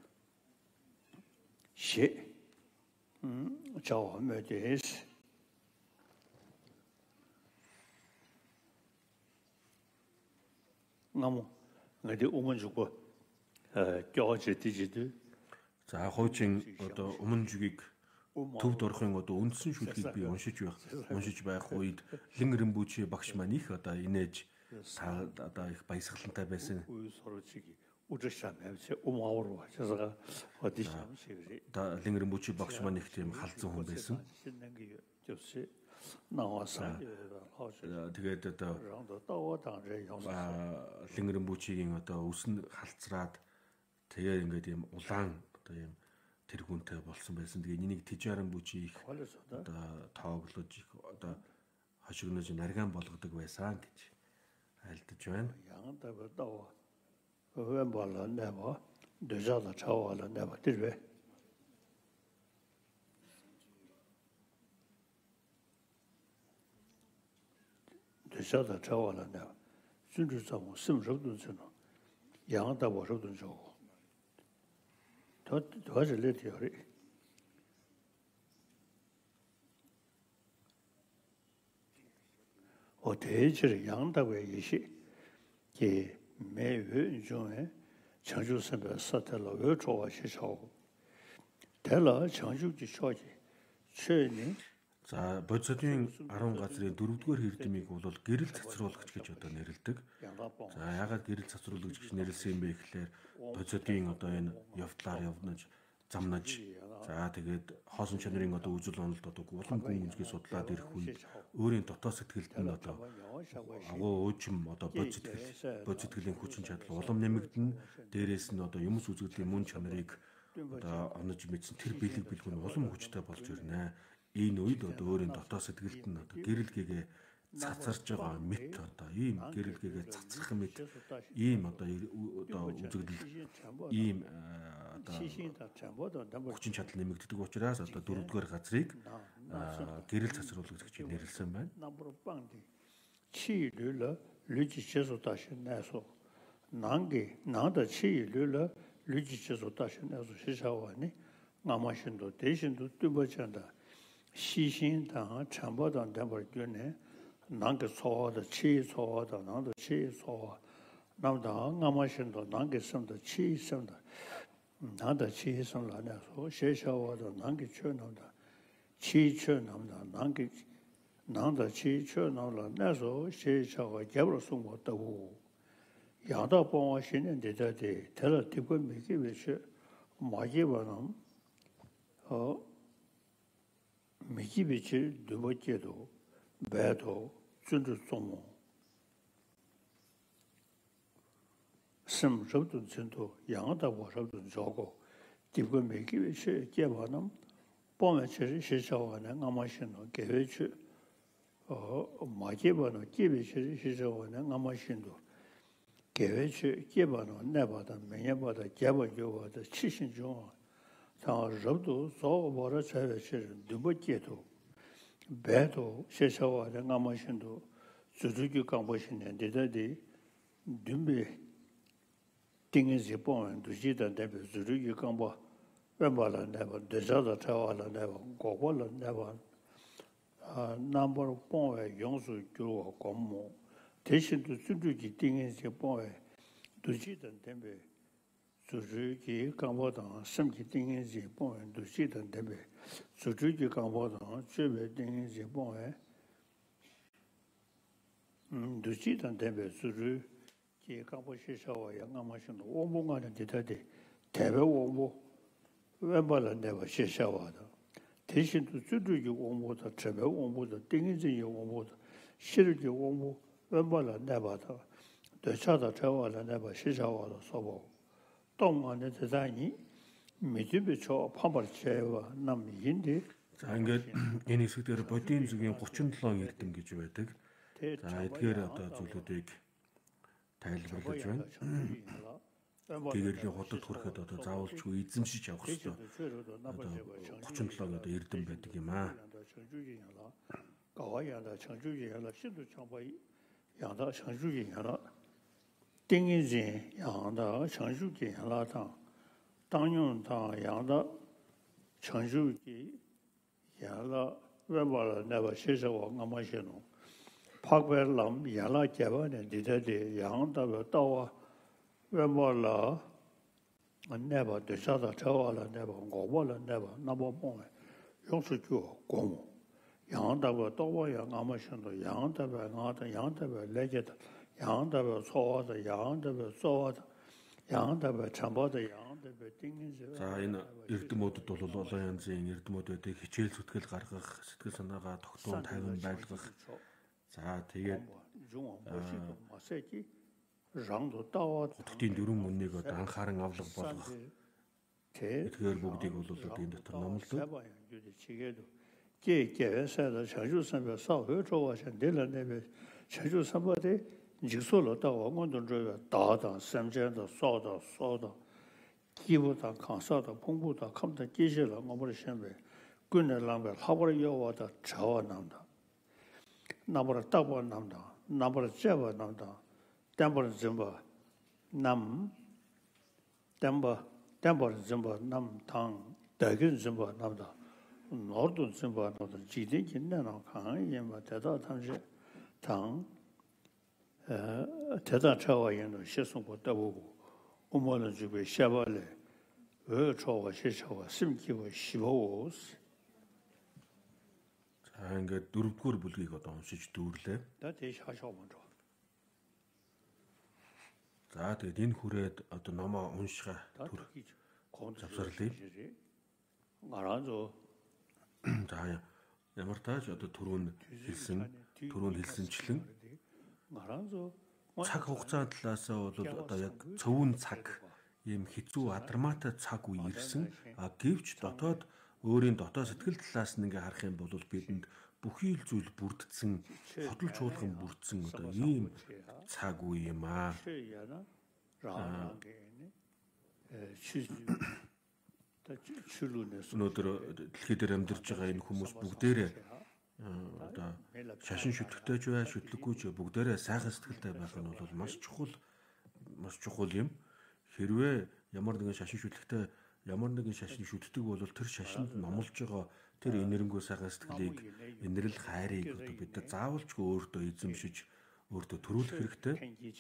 시 음, 저하면 되스 나무 어디 오면 주고 어 교지 디지드 За хуучин одоо өмнө жүгийг Төвд орохын одоо үндсэн шүлгийг би уншиж байх уншиж байх үед Лин Рэмбүчи багш маань их одоо инээж одоо их баясгалантай байсан. Одоо Лин Рэмбүчи багш маань их тийм халзан хүн байсан. Тэгээд одоо Лин Рэмбүчигийн одоо үс нь халцраад тэгээд ингээд юм улаан одоо юм тэргүүнтэй болсон байсан. Тэгээ энийг Тижаран бүжи их одоо тоглож их одоо хошигнож нарган болгодог байсан гэж айлдаж байна. 양다 버다와 웬 발란데 봐. 되자다 차와라데 봐. 들베. 되자다 차와라데. 순주자고 심적도 저는 양다 버서도 저거. 더 더를 내려리. 어 대지를 양다고 얘기시 게 매회 중에 창조선배 사텔로 외초와 시사하고 대라 창조지 쇼지 최니 За бодисодын арван газрын дөрөвдүгээр хэрдмийг бол гэрэл цацруулагч гэж одоо нэрлэдэг. За яагаад гэрэл цацруулагч гэж нэрлсэн юм бэ гэхээр бодисодын одоо энэ явдлаар явнаж, замнаж За тэгээд хоосон чанарын одоо үзэл онолд одоо улам хүн үнсгээ судлаад ирэх үед өөрийн дотоод сэтгэлд нь одоо агуу өөчм одоо бод сэтгэл бод сэтгэлийн хүчин чадал улам нэмэгдэнэ. Дээрээс нь одоо юмс үзэгдлийн мөн чанарыг одоо онож мэдсэн тэр бэлэг бэлгүүн улам хүчтэй болж ирнэ. Энэ үед одоо өөрийн дотоод сэтгэлд нь одоо гэрэл гэгээ цацарч байгаа мэт одоо ийм гэрэл гэгээ цацрах мэт ийм одоо одоо үзэгдэл ийм одоо хүчин чадал нэмэгддэг учраас одоо дөрөвдүгээр газрыг гэрэл цацруулах гэж нэрлсэн байна. Chi lula luji cheso tashi naso nangi nanda chi lula luji cheso tashi naso shishawa ni ngamashindo deshindo tubachanda shishin tanga chamba dan dambar gyune nangi sowa da chi sowa da nanda chi sowa namda ngamashindo nangi samda chi samda nanda chi samla naso shishawa da nangi cho namda chi cho namda nangi nanda chi cho namla naso shishawa gyabra sungwa tabu yada pongwa shinen dedade tela tibu miki vishi magiwa nam miki vichi dubo jedo bedo zundu somo sim rabdun zindu yangda wa rabdun zogo tibu miki vishi gyabra nam pongwa chiri shishawa na ngamashino gewechi magiwa no gyebe chiri shishawa na ngamashino 개회치 개발은 내바다 매년마다 개발 요구하다 치신 중 다 접도 소 뭐라 차회치는 두번째도 배도 세서와 남아신도 주주기 강보신데 데다디 듬비 띵이지 보면 두지다 대비 주주기 강보 웬발라 내가 데자다 타와라 내가 고발라 내가 아 넘버 폰에 용수 주고 공모 대신도 수주기 띵에서 보에 두시던 때문에 수주기 강보다 심기 띵에서 보에 두시던 때문에 수주기 강보다 최배 띵에서 보에 음 두시던 때문에 수주기 강보시셔와 양감하신 오봉하는 데다데 대배 오모 웬발은 내가 시셔와다 대신도 수주기 오모다 최배 오모다 띵에서 오모다 실기 오모 웬발라 내봐도 대차다 태워라 내봐 시샤와도 써보 동안의 대단히 미지비초 파벌체와 남인데 За ингээд энэ хэсгээр бодийн зүгийн гучин долоо эрдэм гэж байдаг. За эдгээр одоо зүйлүүдийг тайлбарлаж байна. Гэгэрлийн хотод хүрэхэд одоо заавалчгүй эзэмшиж явах хэрэгтэй. Одоо гучин долоо одоо эрдэм байдаг юм аа. 가와야다 청주지야라 신도 청바이 양다 청주지야라 띵인진 양다 청주지야라다 당용다 양다 청주지 야라 왜말라 내가 시서와 가마시노 박벨람 야라 개발에 디데디 양다 따와 왜말라 내가 되사다 저와라 내가 고발라 내가 나보 봉에 용수주 공모 양다고 또와야 아마션도 양다가 나다 양다가 레제다 양다가 소와다 양다가 소와다 양다가 참바다 양다가 띵인지 За энэ эрдэмөдөд бол олон янзын эрдэмөдүүдийг хичээл зүтгэл гаргах, сэтгэл санаагаа тогтуун тайван байлгах. За тэгээд хотын дөрвөн үннийг одоо анхааран авлага болгох. Тэгэхээр бүгдийг бол одоо энэ дотор номлодог. 제 개회사의 전주선배 사회 조화선 내려내면 전주선배의 직소로다 원건도 저가 다다 삼전도 쏘다 쏘다 기부다 강사다 공부다 컴다 기실로 뭐를 선배 군의 람배 하버려 요와다 저와 남다 나버려 따버 남다 나버려 제버 남다 담버려 점버 남 담버 담버려 점버 남당 대근 점버 남다 노르도 심바노도 지진 진나나 강이마 대다 탐시 당 대다 차와연도 시송고 따보고 오모는 주베 샤발레 왜 초와 시초와 심기고 십오스 За ингээд дөрөвдүгээр бүлгийг одоо уншиж дүүрлээ. 다 대샤샤 먼저 За тэгээд энэ хүрээд одоо номоо уншихаа төр завсарлая. 말아줘. За ямар тааж одоо түрүүн хэлсэн түрүүн хэлсэнчлэн 말아줘. цаг хугацаа талаас нь бол одоо яг цөвөн цаг ийм хэцүү адармаатай цаг үе ирсэн. А гэвч дотоод өөрийн дотоод сэтгэл талаас нь ингээ харах юм бол бидэнд бүхий л зүйл бүрдсэн, хотол чуулган бүрдсэн одоо ийм цаг үе юм аа. Өнөөдөр дэлхий дээр амьдарч байгаа энэ хүмүүс бүгдээрээ одоо шашин шүтлэгтэй ч бай, шүтлэггүй ч бүгдээрээ сайхан сэтгэлтэй байх нь бол маш чухал маш чухал юм. Хэрвээ ямар нэгэн шашин шүтлэгтэй ямар нэгэн шашин шүтдэг бол тэр шашинд номлож байгаа тэр инэрэнгөө сайхан сэтгэлийг, инэрл хайрыг одоо бид заавалчгүй өөртөө эзэмшиж өөртөө төрүүлэх хэрэгтэй.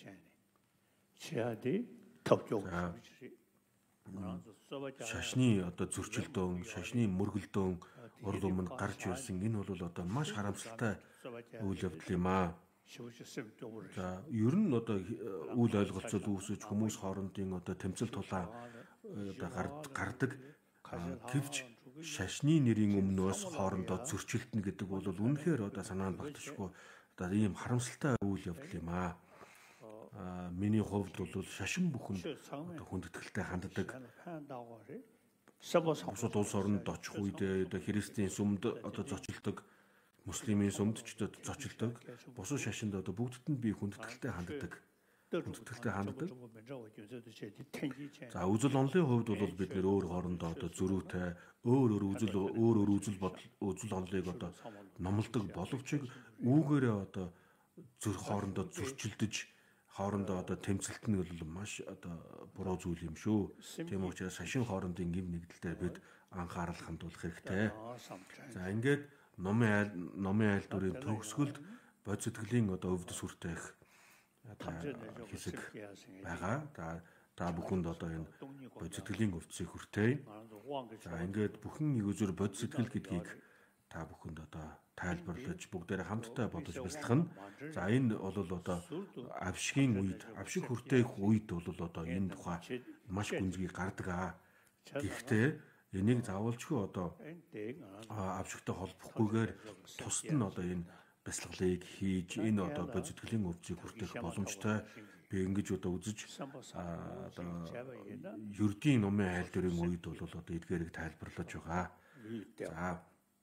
Шашны одоо зөрчилдөөн, шашны мөргөлдөөн урд өмнө гарч ирсэн энэ бол одоо маш харамсалтай үйл явдал юм аа. За ер нь одоо үйл ойлголцол үүсэж хүмүүс хоорондын одоо тэмцэл тулаан одоо гардаг. Гэвч шашны нэрийн өмнөөс хоорондоо зөрчилдөнө гэдэг бол үнэхээр одоо санаанд багтчихгүй одоо ийм харамсалтай үйл явдал юм аа. А миний хувьд бол шашин бүхэнд одоо хүндэтгэлтэй ханддаг. Бусад улс оронд очих үед одоо христийн сүмд одоо зочилдог, муслимын сүмд ч зочилдог. Бусад шашинд одоо бүгдд нь би хүндэтгэлтэй ханддаг. Хүндэтгэлтэй ханддаг. За үзэл онолын хувьд бол бид нэр өөр хоорондоо одоо зөрүүтэй, өөр өөр үзэл өөр өөр үзэл бодол үзэл онолыг одоо номлодог боловч үүгээрээ одоо зөр хоорондоо зөрчилдөж хоорондоо одоо тэмцэлтэн бол маш одоо буруу зүйл юм шүү. Тийм учраас шашин хоорондын гим нэгдэлтэй бид анхаарал хандуулах хэрэгтэй. За ингээд номын айл номын айлдварын төгсгөлд бод сэтгэлийн одоо өвдөс хүртээх одоо хэсэг байгаа. За та бүхэнд одоо энэ бод сэтгэлийн өвдсийг хүртээ. За ингээд бүхэн нэг үзүр бод сэтгэл гэдгийг та бүхэнд одоо тайлбарлаж бүгдээрээ хамтдаа бодож бяцлах нь. За энэ бол одоо авшигын үед, авшиг хүртээх үед бол одоо энэ тухай маш гүнзгий гардаг аа. Гэхдээ энийг заавалчгүй одоо авшигтай холбохгүйгээр тусад нь одоо энэ бяцлаглыг хийж энэ одоо бод сэтгэлийн өвдсийг хүртэх боломжтой. Би ингэж одоо үзэж одоо ердийн номын айлдварын үед бол одоо эдгээрийг тайлбарлаж байгаа. За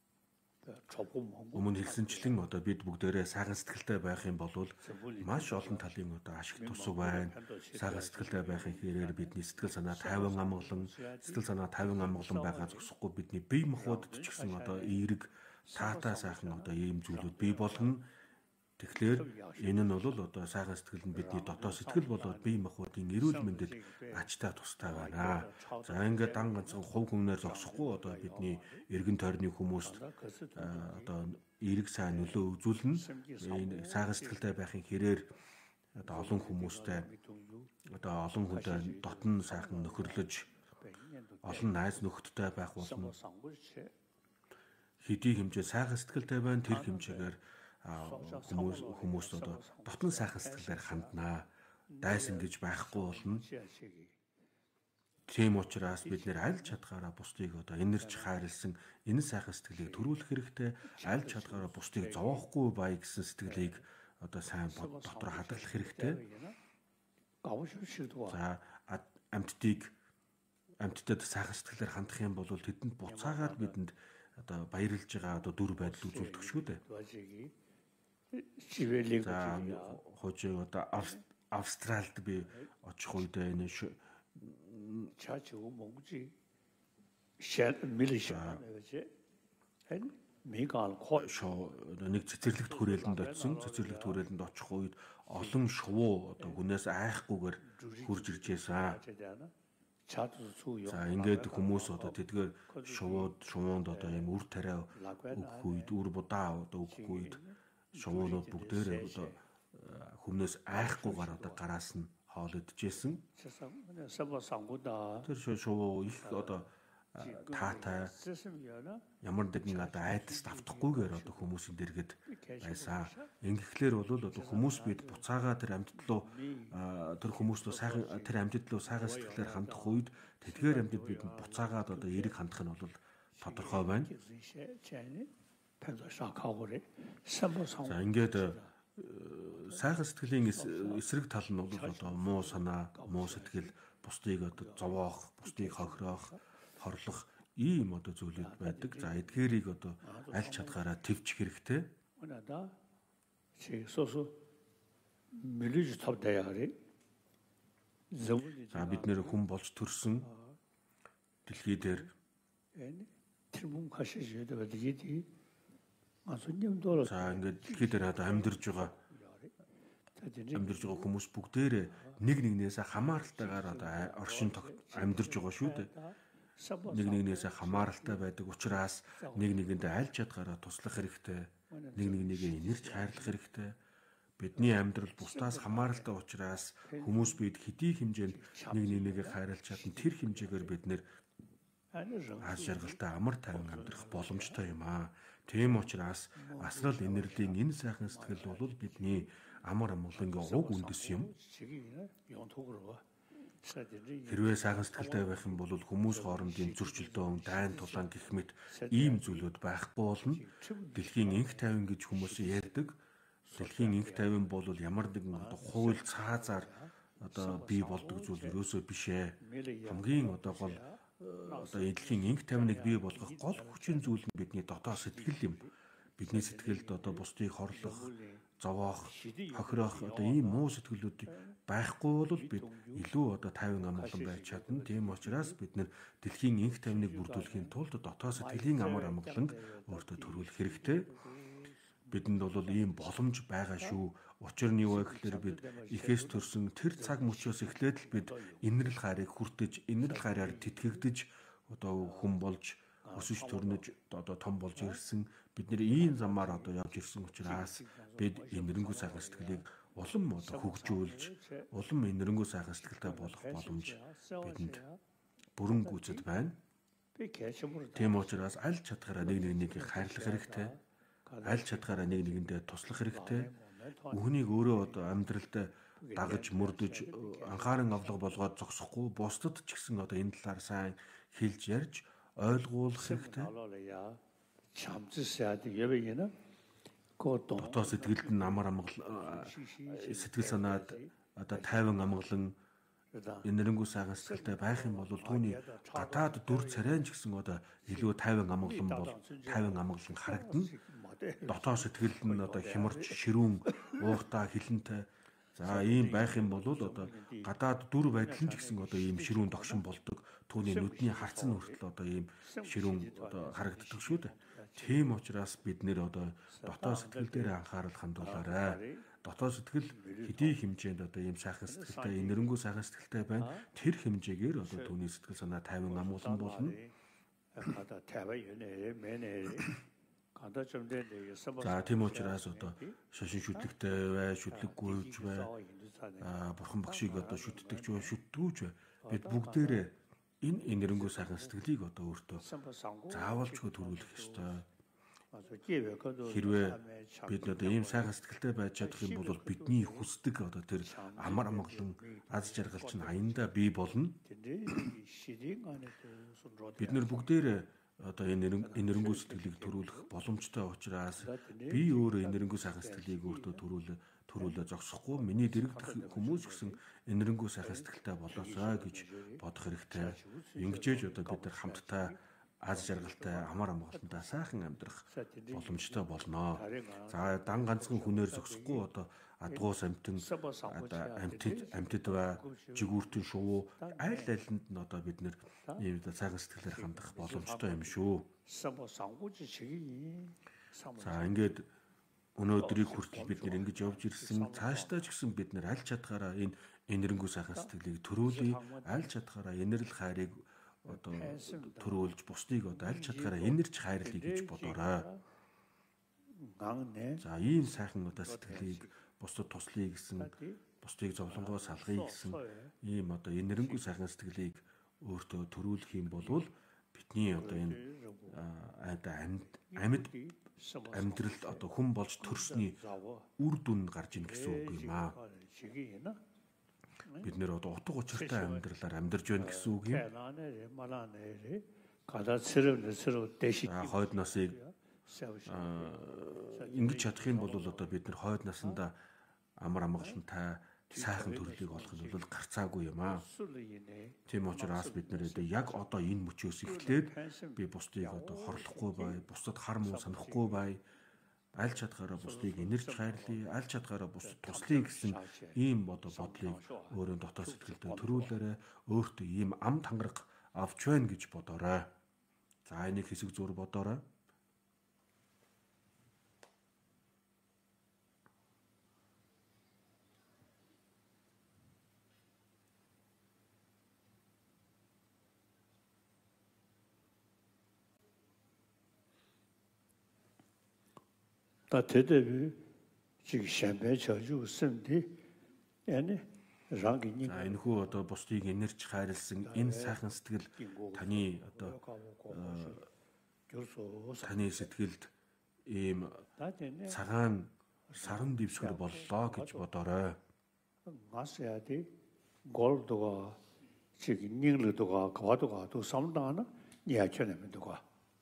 өмнө хэлсэнчлэн одоо бид бүгдээрээ сайхан сэтгэлтэй байх юм бол маш олон талын одоо ашиг тусаг байна. Сайхан сэтгэлтэй байхын хэрээр бидний сэтгэл санаа тайван амгалан, сэтгэл санаа тайван амгалан байгаа зогсохгүй бидний бие махбодд ч гэсэн одоо эерэг таатай сайхан одоо ийм зүйлүүд бий болгоно. Тэгэхээр энэ нь бол одоо сайхан сэтгэл нь бидний дотоод сэтгэл болоод бие махбодын эрүүл мэндэд ачтай тустай байна. За ингээд дан ганцхан хувь хүмүүнээр зогсохгүй одоо бидний эргэн тойрны хүмүүст одоо эерэг сайн нөлөө үзүүлнэ. Энэ сайхан сэтгэлтэй байхын хэрээр одоо олон хүмүүстэй одоо олон хүнтэй дотн сайхан нөхөрлөж олон найз нөхдөдтэй байх болно. Хэдий хэмжээ сайхан сэтгэлтэй байна тэр хэмжээгээр хүмүүс хүмүүс одоо дотн сайхан сэтгэлээр ханднаа. Дайсан гэж байхгүй болно. Тийм учраас бид нэр аль чадгаараа бусдыг одоо энерж хайрлсан энэ сайхан сэтгэлийг төрүүлэх хэрэгтэй. Аль чадгаараа бусдыг зовоохгүй бай гэсэн сэтгэлийг одоо сайн дотор хадгалах хэрэгтэй. За амьтдыг амьтдад сайхан сэтгэлээр хандах юм бол тэдэнд буцаагаад бидэнд одоо баярлж байгаа одоо дүр байдал үзүүлдэг шүү дээ. За хожиг одоо Австралид би очих үед энэ чачуу мөнгөжи шат милишаа эн мегал шоо нэг цэцэрлэгт хүрээлэнд очсон. Цэцэрлэгт хүрээлэнд очих үед олон шувуу одоо хүнээс айхгүйгээр хурж иржээсэн. За ингээд хүмүүс одоо тэдгээр шувууд шувуунд одоо ийм үр тариа өгөх үед үр будаа одоо өгөх үед шувуунууд бүгдээрээ одоо хүнээс айхгүйгээр одоо гараас нь хоол идчихсэн. Тэр шувуу их одоо таатай ямар нэгэн одоо айдас автахгүйгээр одоо хүмүүсийн дэргэд байсан. Ингэхлээр бол одоо хүмүүс бид буцаага тэр амьтдлуу тэр хүмүүст сайхан тэр амьтдлуу сайхан сэтгэлээр хандах үед тэдгээр амьтд бид буцаагаад одоо эерэг хандах нь бол тодорхой байна. За ингээд сайхан сэтгэлийн эсрэг тал нь бол одоо муу санаа, муу сэтгэл, бусдыг одоо зовоох, бусдыг хохироох, хорлох ийм одоо зүйлүүд байдаг. За эдгээрийг одоо аль чадгаараа твчих хэрэгтэй. За бид нэр хүн болж төрсөн дэлхий дээр за ингээд дэлхий дээр одоо амьдарч байгаа амьдарч байгаа хүмүүс бүгдээрээ нэг нэгнээс хамааралтайгаар одоо оршин амьдарч байгаа шүү дээ. Нэг нэгнээс хамааралтай байдаг учраас нэг нэгэндээ аль чадгаараа туслах хэрэгтэй. Нэг нэгнийгээ инэрч хайрлах хэрэгтэй. Бидний амьдрал бусдаас хамааралтай учраас хүмүүс бид хэдий хэмжээнд нэг нэгнийгээ хайрлаж чадсан тэр хэмжээгээр бид нэр аз жаргалтай амар тайван амьдрах боломжтой юм аа. Тийм учраас асрал инэрлийн энэ сайхан сэтгэл бол бидний амар амгалангийн уг үндэс юм. Хэрвээ сайхан сэтгэлтэй байх юм бол хүмүүс хоорондын зөрчилдөөн, дайн тулаан гэх мэт ийм зүйлүүд байхгүй болно. Дэлхийн инх тайван гэж хүмүүс ярьдаг. Дэлхийн инх тайван бол ямар нэгэн хууль цаазаар одоо бий болдог зүйл ерөөсөө биш ээ. Хамгийн одоо гол одоо дэлхийн инх тайвныг бий болгох гол хүчин зүйл нь бидний дотоод сэтгэл юм. Бидний сэтгэлд одоо бусдыг хорлох, зовоох, хохироох одоо ийм муу сэтгэлүүд байхгүй бол бид илүү одоо тайван амгалан байж чадна. Тийм учраас бид нэр дэлхийн инх тайвныг бүрдүүлэхийн тулд дотоод сэтгэлийн амар амгаланг өөртөө төрүүлэх хэрэгтэй. Бидэнд бол ийм боломж байгаа шүү. Учир нь юу вэ гэхээр бид ихээс төрсөн тэр цаг мөчөөс эхлээд л бид инэрл хайрыг хүртэж, инэрл хайраар тэтгэгдэж одоо хүн болж өсөж төрнөж одоо том болж ирсэн. Бид нэр ийм замаар одоо явж ирсэн учраас бид инэрэнгүй сайхан сэтгэлийг улам одоо хөгжүүлж, улам инэрэнгүй сайхан сэтгэлтэй болох боломж бидэнд бүрэн гүйцэд байна. Тийм учраас аль чадгаараа нэг нэгнийг хайрлах хэрэгтэй. Аль чадгаараа нэг нэгэндээ туслах хэрэгтэй. Үхнийг өөрөө одоо амьдралдаа дагаж мөрдөж анхааран авлага болгоод зогсохгүй бусдад ч гэсэн одоо энэ талаар сайн хэлж ярьж ойлгуулах хэрэгтэй. Дотоод сэтгэлд нь амар амгалан сэтгэл санаад одоо тайван амгалан инэрэнгүй сайхан сэтгэлтэй байх юм бол түүний гадаад дүр царайн ч гэсэн одоо илүү тайван амгалан бол тайван амгалан харагдана. Дотоод сэтгэл нь одоо хямарч ширүүн уухтай хилэнтэй за ийм байх юм бол одоо гадаад дүр байдал нь ч гэсэн одоо ийм ширүүн тогшин болдог. Түүний нүдний харцсан хүртэл одоо ийм ширүүн одоо харагддаг шүү дээ. Тийм учраас бид нэр одоо дотоод сэтгэл дээр анхаарал хандуулаарай. Дотоод сэтгэл хэдий хэмжээнд одоо ийм сайхан сэтгэлтэй, инэрэнгүй сайхан сэтгэлтэй байна. Тэр хэмжээгээр одоо түүний сэтгэл санаа тайван амгалан болно. За тийм учраас одоо шашин шүтлэгтэй бай, шүтлэггүй ч бай, бурхан багшийг одоо шүтдэг ч бай, шүтдэггүй ч бай. Бид бүгдээрээ энэ инэрэнгүй сайхан сэтгэлийг одоо өөртөө заавалчгүй төрүүлэх ёстой. Хэрвээ бид одоо ийм сайхан сэтгэлтэй байж чадах юм бол бидний хүсдэг одоо тэр амар амгалан аз жаргал чинь аяндаа бий болно. Бид нэр бүгдээрээ одоо энэ инэрэнгүй сэтгэлийг төрүүлэх боломжтой учраас би өөрөө инэрэнгүй сайхан сэтгэлийг өөртөө төрүүлээ төрүүлээ зогсохгүй миний дэрэгдэх хүмүүс гэсэн инэрэнгүй сайхан сэтгэлтэй болоосоо гэж бодох хэрэгтэй. Ингэжээж одоо бид нар хамтдаа аз жаргалтай амар амгалантай сайхан амьдрах боломжтой болно. За дан ганцхан хүнээр зогсохгүй одоо адгуус амтэн одоо амтд амтд ба жигүүртэн шувуу аль алинд нь одоо бид нэр ийм сайхан сэтгэлээр хандах боломжтой юм шүү. За ингээд өнөөдрийг хүртэл бид нэр ингэж явж ирсэн. Цаашдаа ч гэсэн бид нэр аль чадгаараа энэ инэрэнгүй сайхан сэтгэлийг төрүүлье. Аль чадгаараа инэрл хайрыг одоо төрүүлж бусдыг одоо аль чадгаараа инэрч хайрлая гэж бодоорой. За ийм сайхан одоо сэтгэлийг бусдад туслая гэсэн, бусдыг зовлонгоо салгая гэсэн ийм одоо инэрэнгүй сайхан сэтгэлийг өөртөө төрүүлэх юм бол бидний одоо энэ амьд амьдрал одоо хүн болж төрсний үр дүн гарч ийн гэсэн үг юм аа. Бид нэр одоо утга учиртай амьдралаар амьдарч байна гэсэн үг юм. 가다 새로운 새로 대시 хойд насыг ингэж чадах юм бол одоо бид нар хойд насанда амар амгалантай сайхан төрлийг олох нь бол гарцаагүй юм аа. Тийм учраас бид нэр одоо яг одоо энэ мөчөөс эхлээд би бусдыг одоо хорлохгүй бай, бусдад хар муу санахгүй бай, аль чадгаараа бусдыг инэрч хайрлая, аль чадгаараа бусдад туслая гэсэн ийм одоо бодлыг өөрийн дотоод сэтгэлдээ төрүүлээрэ өөртөө ийм ам тангараг авч байна гэж бодоорой. За энийг хэсэг зур бодоорой. 다 대대비 지금 샴페 저주 쓴데 아니 랑기니 За энэ хүү одоо бусдыг инэрч хайрлсан энэ сайхан сэтгэл таны одоо таны сэтгэлд ийм цагаан саран дэвсгэр боллоо гэж бодоорой. 마스야디 골드가 지금 닝르도가 가도가 또 삼다나 니아쳐내면도가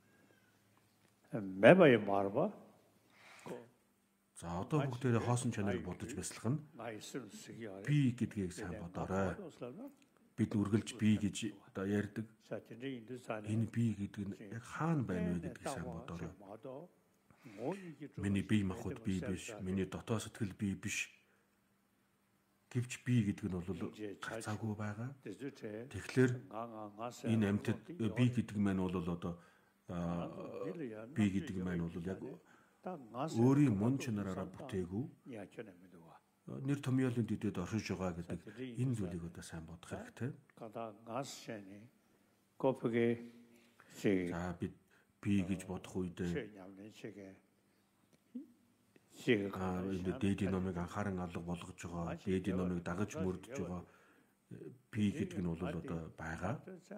매바의 말바 За одоо бүгдээрээ хоосон чанарыг бодож бясалгах нь би гэдгийг сайн бодоорой. Бид үргэлж би гэж одоо ярьдаг. Энэ би гэдэг нь яг хаана байна вэ гэдгийг сайн бодоорой. Миний бие махбод би биш, миний дотоод сэтгэл би биш. Гэвч би гэдэг нь бол гарцаагүй байгаа. Тэгэхээр энэ амьтад би гэдэг нь бол одоо би гэдэг нь бол яг өөрийн мөн чанараараа бүтээгүй нэр томьёолын дэдэд оршиж байгаа гэдэг энэ зүйлийг одоо сайн бодох хэрэгтэй. За бид би гэж бодох үедээ энэ дээдийн номыг анхааран алга болгож байгаа, дээдийн номыг дагаж мөрдөж байгаа би гэдэг нь бол одоо байгаа.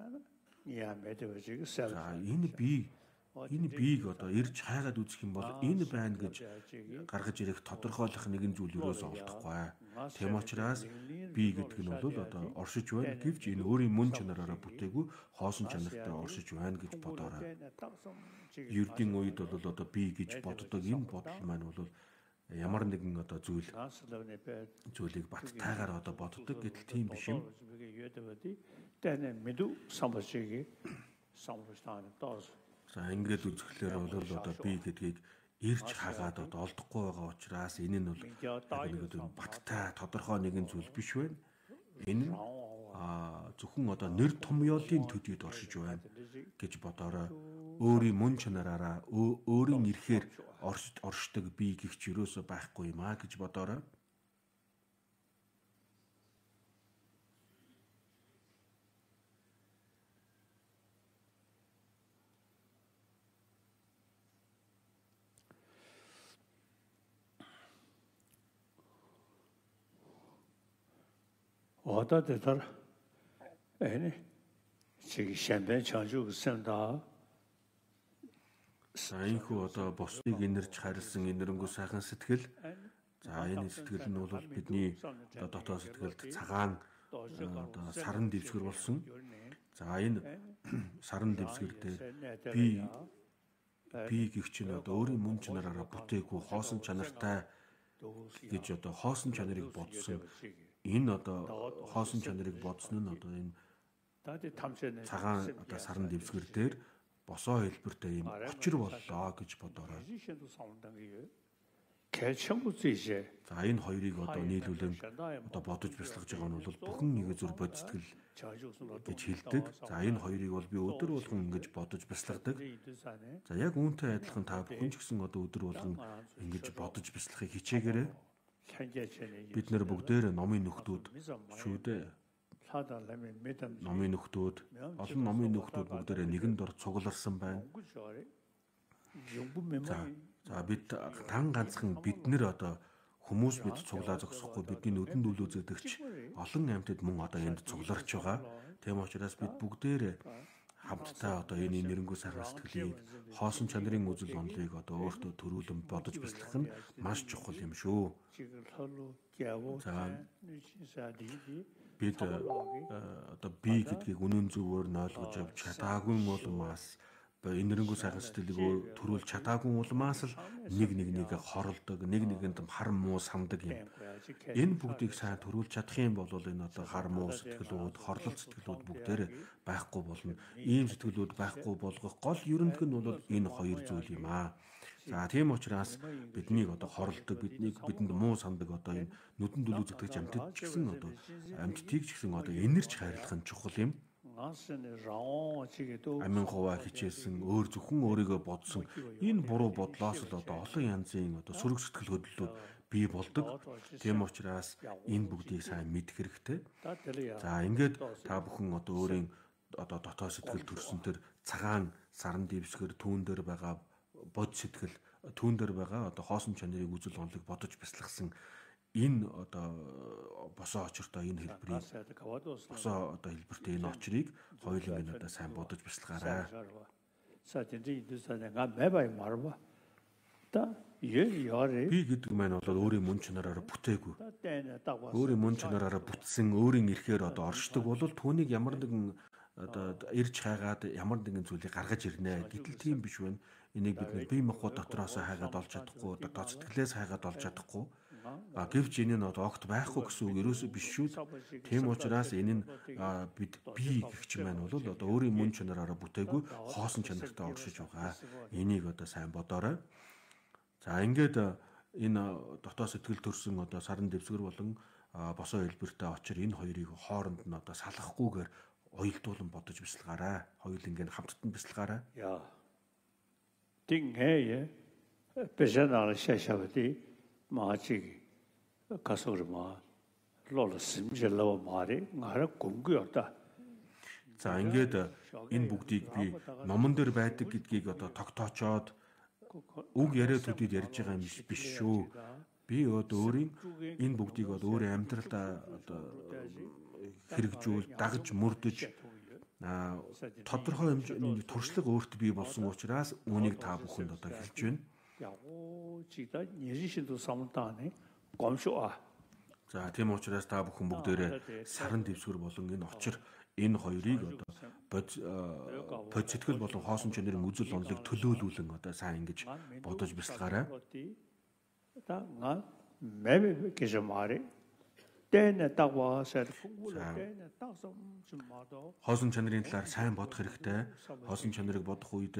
За энэ би Энэ биеийг одоо ирж хайгаад үзэх юм бол энэ байна гэж гаргаж ирэх тодорхойлох нэгэн зүйл юуроос олдохгүй. Тэм учраас би гэдэг нь бол одоо оршиж байна гэвч энэ өөрийн мөн чанараараа бүтээгүй хоосон чанартай оршиж байна гэж бодоорой. Ердийн үед бол одоо би гэж боддог энэ бодол маань бол ямар нэгэн одоо зүйл зүйлийг баттайгаар одоо боддог гэтэл тийм биш юм. За ингээд үзэхлээр бол одоо би гэдгийг ирж хагаад одоо олдохгүй байгаа учраас энэ нь бол нэг баттай тодорхой нэгэн зүйл биш байна. Энэ нь зөвхөн одоо нэр томьёолын төдийд оршиж байна гэж бодоорой. Өөрийн мөн чанараараа өөрийн ирэхээр оршдог би гихч юусоо байхгүй юм а гэж бодоорой. 어다 대달 에네 지금 샴페인 chanju гэсэн Саинхүү одоо бусдыг инэрч харилсан инэрэнгүй сайхан сэтгэл. За энэ сэтгэл нь бол бидний одоо дотоод сэтгэлд цагаан одоо саран дэвсгэр болсон. За энэ саран дэвсгэр дээр би би гихч нь одоо өөрийн мөн чанараараа бүтээгүй хоосон чанартай гэж одоо хоосон чанарыг бодсон. Энэ одоо хоосон чанарыг бодсон нь одоо энэ цагаан одоо саран дэвсгэр дээр босоо хэлбэртэй юм очир боллоо гэж бодоорой. За энэ хоёрыг одоо нийлүүлэн одоо бодож бясалгаж байгаа нь бол бүхэн нэг зүр бод сэтгэл гэж хэлдэг. За энэ хоёрыг бол би өдөр болгон ингэж бодож бясалгадаг. За яг үүнтэй адилхан та бүхэн ч гэсэн одоо өдөр болгон ингэж бодож бясалгахыг хичээгээрэй. Бид нэр бүгдээр номын нөхдүүд шүү дээ. Номын нөхдүүд, олон номын нөхдүүд бүгдээрээ нэгэн дор цугларсан байна. За, за бид тан ганцхан бид нэр одоо хүмүүс бид цуглаа зогсохгүй бидний нүдэнд үл үзэгдэгч олон амьтад мөн одоо энд цугларч байгаа. Тийм учраас бид бүгдээрээ хамтдаа одоо энэ нэрнгүү сайхан сэтгэлийг хоосон чанарын үзэл онолыг одоо өөртөө төрүүлэн бодож бясалгах нь маш чухал юм шүү. За бид одоо би гэдгийг үнэн зөвөөр нь ойлгож авч чадаагүй улмаас энэрнгүү сайхан сэтгэлийг төрүүлж чадаагүй улмаас л нэг нэг нэгэ хоролдог, нэг нэгэнд хар муу сандаг юм. Энэ бүгдийг сайн төрүүлж чадах юм бол энэ одоо хар муу сэтгэлүүд, хорлол сэтгэлүүд бүгдээр байхгүй болно. Ийм сэтгэлүүд байхгүй болгох гол ерөнхий нь бол энэ хоёр зүйл юм аа. За тийм учраас биднийг одоо хорлдог, биднийг бидэнд муу сандаг одоо энэ нүдэн дүлүү зүтгэж амьтад ч гэсэн одоо амьтдыг ч гэсэн одоо энэрч хайрлах нь чухал юм. Амин хуваа хичээсэн, өөр зөвхөн өөрийгөө бодсон энэ буруу бодлоос л одоо олон янзын одоо сөрөг сэтгэл хөдлөлүүд бий болдог. Тийм учраас энэ бүгдийг сайн мэдэх хэрэгтэй. За ингээд та бүхэн одоо өөрийн одоо дотоод сэтгэл төрсөн төр цагаан саран дэвсгэр түүн дээр байгаа бод сэтгэл, түүн дээр байгаа одоо хоосон чанарыг үзэл онолыг бодож бясалгасан энэ одоо босоо очиртой энэ хэлбэрийг босоо одоо хэлбэртэй энэ очрыг хоёулын энэ одоо сайн бодож бясалгаарай. Би гэдэг маань бол өөрийн мөн чанараараа бүтээгүй. Өөрийн мөн чанараараа бүтсэн, өөрийн эрхээр одоо оршдог бол түүнийг ямар нэгэн одоо ирж хайгаад ямар нэгэн зүйлийг гаргаж ирнэ. Гэтэл тийм биш байна. Энийг бид нэг бие махбод дотроос хайгаад олж чадахгүй, дотоод сэтгэлээс хайгаад олж чадахгүй. А гэвч энэ нь одоо огт байхгүй гэсэн үг ерөөсөө биш шүү. Тийм учраас энэ нь бид бие гэгч маань бол одоо өөрийн мөн чанараараа бүтээгүй хоосон чанартай оршиж байгаа. Энийг одоо сайн бодоорой. За ингээд энэ дотоод сэтгэл төрсөн одоо саран дэвсгэр болон босоо хэлбэртэй очир энэ хоёрыг хооронд нь одоо салахгүйгээр оюутуулан бодож бясалгаарай. Хоёул ингээд хамттан бясалгаарай. Яа. Дингээ бэжэнаар шашавди 마치 가서르마 롤스임젤로 말이 나라 공구였다. За ингээд энэ бүгдийг би номон дээр байдаг гэдгийг одоо тогтоочоод үг яриа төдийд ярьж байгаа юм биш шүү. Би одоо өөрийн энэ бүгдийг одоо өөрийн амьдралдаа одоо хэрэгжүүл, дагаж мөрдөж тодорхой хэмжээний туршлага өөрт бий болсон учраас үүнийг та бүхэнд одоо хэлж байна. За тийм учраас та бүхэн бүгдээрээ саран дэвсгэр болон энэ очир энэ хоёрыг одоо бод бод сэтгэл болон хоосон чанарын үзэл онолыг төлөөлүүлэн одоо сайн ингэж бодож бясалгаарай. Хоосон чанарын талаар сайн бодох хэрэгтэй. Хоосон чанарыг бодох үед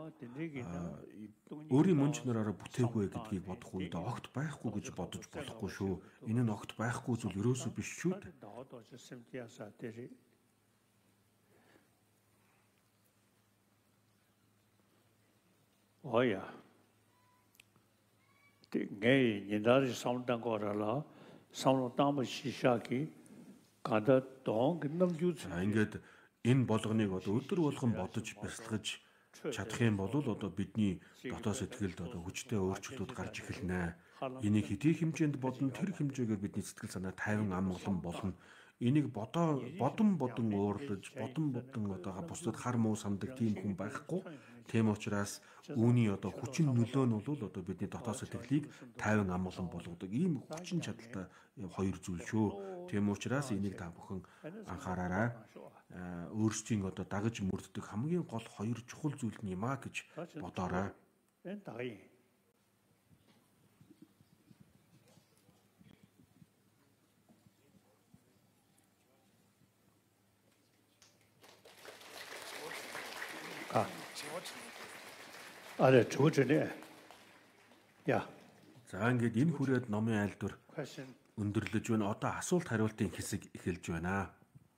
өөрийн мөн чанараараа бүтээгүй гэдгийг бодох үед огт байхгүй гэж бодож болохгүй шүү. Энэ нь огт байхгүй зүйл ерөөсөө биш шүү. Оя. Тэг гээ нэрээр самдан 거라라. самдан шишаки гадаа дог намжууц. Ингээд энэ болгоныг одоо өдөр болгон бодож бясалгаж чадах юм бол одоо бидний дотоод сэтгэлд одоо хүчтэй өөрчлөлтүүд гарч эхэлнэ. Энийг хэдий хэмжээнд бодно тэр хэмжээгээр бидний сэтгэл санаа тайван амгалан болно. Энийг бодоо бодон бодон уурлаж, бодон бодон одоо бусдад хар муу сандаг тийм хүн байхгүй. Тийм учраас үүний одоо хүчин нөлөө нь бол одоо бидний дотоод сэтгэлийг тайван амгалан болгодог ийм хүчин чадалтай хоёр зүйл шүү. Тийм учраас энийг та бүхэн анхаараарай. Өөрсдийн одоо дагаж мөрддөг хамгийн гол хоёр чухал зүйл нь юм а гэж бодоорой. 아래 조전에 야. За ингээд энэ хүрээд номын айлдвар өндөрлөж байна. Одоо асуулт хариултын хэсэг эхэлж байна.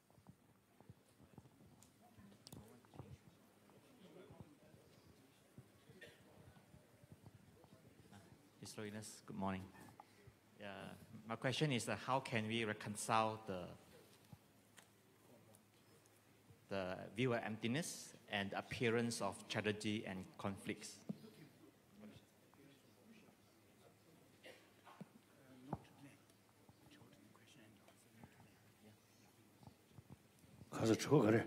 His Holiness, good morning. Yeah, my question is uh, how can we reconcile the the view of emptiness and appearance of tragedy and conflicts? 가서 적어 그래.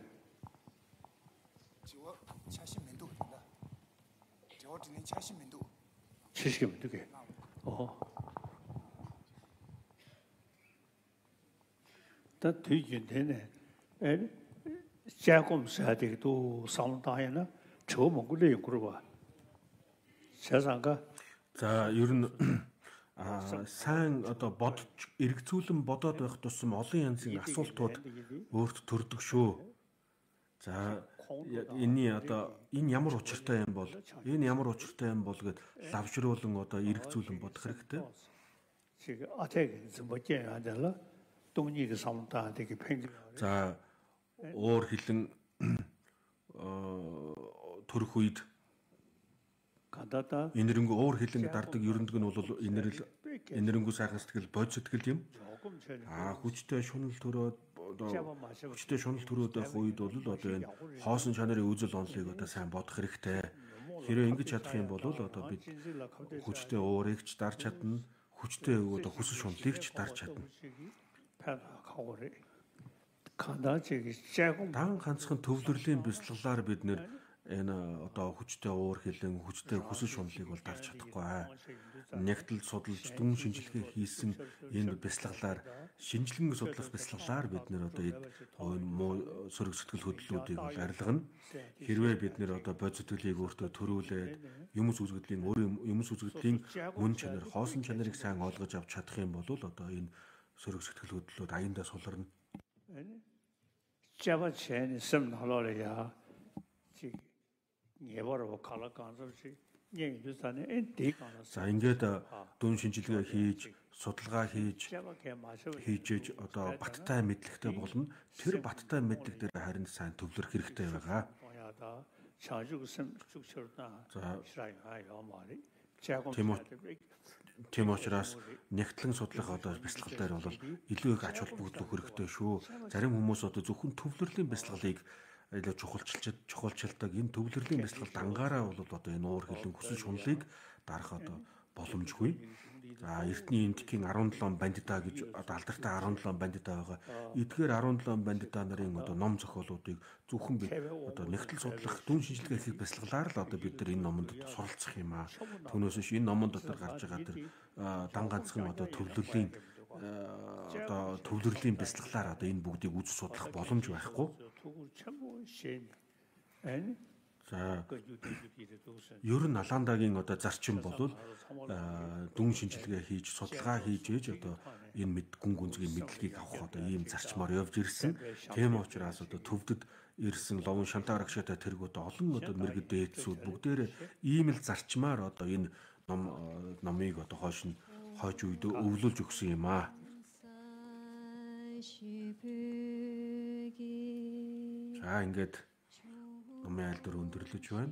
저 칠십 년도 된다. 저 드는 칠십 년도. 칠십 년도 게. 어. 다 뒤진데네. 에 자금 사대도 상당히나 저 먹을래 그러고. 세상가 За ер нь сайн одоо бодож эргцүүлэн бодоод байх тусам олон янзын асуултууд өөрт төрдөг шүү. За энэ одоо энэ ямар учиртай юм бол энэ ямар учиртай юм бол гэд лавшруулан одоо эргцүүлэн бодох хэрэгтэй. 지금 아택 뭐게 하잖아. 동리의 상담 되게 팽. За өөр хэлэн төрөх үед гадаадаа энэрэнгүй өөр хэлэн дардаг ерөндөг нь бол энэрл энэрэнгүй сайхан сэтгэл бод сэтгэл юм. Аа хүчтэй шунал төрөөд одоо хүчтэй шунал төрөөд байх үед бол одоо энэ хоосон чанарын үзэл онолыг одоо сайн бодох хэрэгтэй. Хэрэв ингэж чадах юм бол одоо бид хүчтэй уурыг ч дарж чадна, хүчтэй одоо хүсэл шунлыг ч дарж чадна. Дан ганцхан төвлөрлийн бяцлаглаар бид нэр энэ одоо хүчтэй уур хилэн хүчтэй хүсэл шунлыг бол дарж чадахгүй. Нягтлал судалж дүн шинжилгээ хийсэн энэ бяцлаглаар шинжилгээ судлах бяцлаглаар бид нэр одоо энэ муу сөрөг сэтгэл хөдлөлүүдийг бол арилгана. Хэрвээ бид нэр одоо бод сэтгэлийг өөртөө төрүүлээд юмс үзэгдлийн өөр юмс үзэгдлийн мөн чанар хоосон чанарыг сайн ойлгож авч чадах юм бол одоо энэ сөрөг сэтгэл хөдлөлүүд аяндаа суларна. Жава чэн сэм халалая. 지 예버로 칼라간서시 얘기도사네 엔데가나. За ингээд дүн шинжилгээ хийж, судалгаа хийж, хийжээж одоо баттай мэдлэгтэй болно. Тэр баттай мэдлэг дээр харин сайн төвлөрөх хэрэгтэй байгаа. Тийм учраас нягтлан судлах одоо бяцлал дээр бол илүү их ач холбогдол хэрэгтэй шүү. Зарим хүмүүс одоо зөвхөн төвлөрлийн бяцлаглыг илүү чухалчилж чухалчилдаг энэ төвлөрлийн бяцлал дангаараа бол одоо энэ уур хилэн хүсэл шунлыг дарах одоо боломжгүй. За Эрдэнэ энтхийн арван долоон бандита гэж одоо алдартай арван долоон бандита байгаа. Эдгээр арван долоон бандита нарын одоо ном зохиолуудыг зөвхөн бид одоо нэгтэл судлах дүн шинжилгээ хийх бяцлаглаар л одоо бид нар энэ номонд суралцах юм аа. Түүнээс биш энэ номон дотор гарч байгаа тэр дан ганцхан одоо төвлөрлийн одоо төвлөрлийн бяцлаглаар одоо энэ бүгдийг үз судлах боломж байхгүй. За ер нь Аландагийн одоо зарчим бол дүн шинжилгээ хийж судалгаа хийж ээж одоо энэ мэд гүн гүнзгий мэдлэгийг авах одоо ийм зарчмаар явж ирсэн. Тийм учраас одоо төвдөд ирсэн ловон шантар агшаатай тэргүүд олон одоо мэрэгд дээдсүүд бүгдээрээ ийм л зарчмаар одоо энэ ном номыг одоо хойш нь хойж үед өвлүүлж өгсөн юм аа. За ингээд номын аль дээр өндөрлөж байна.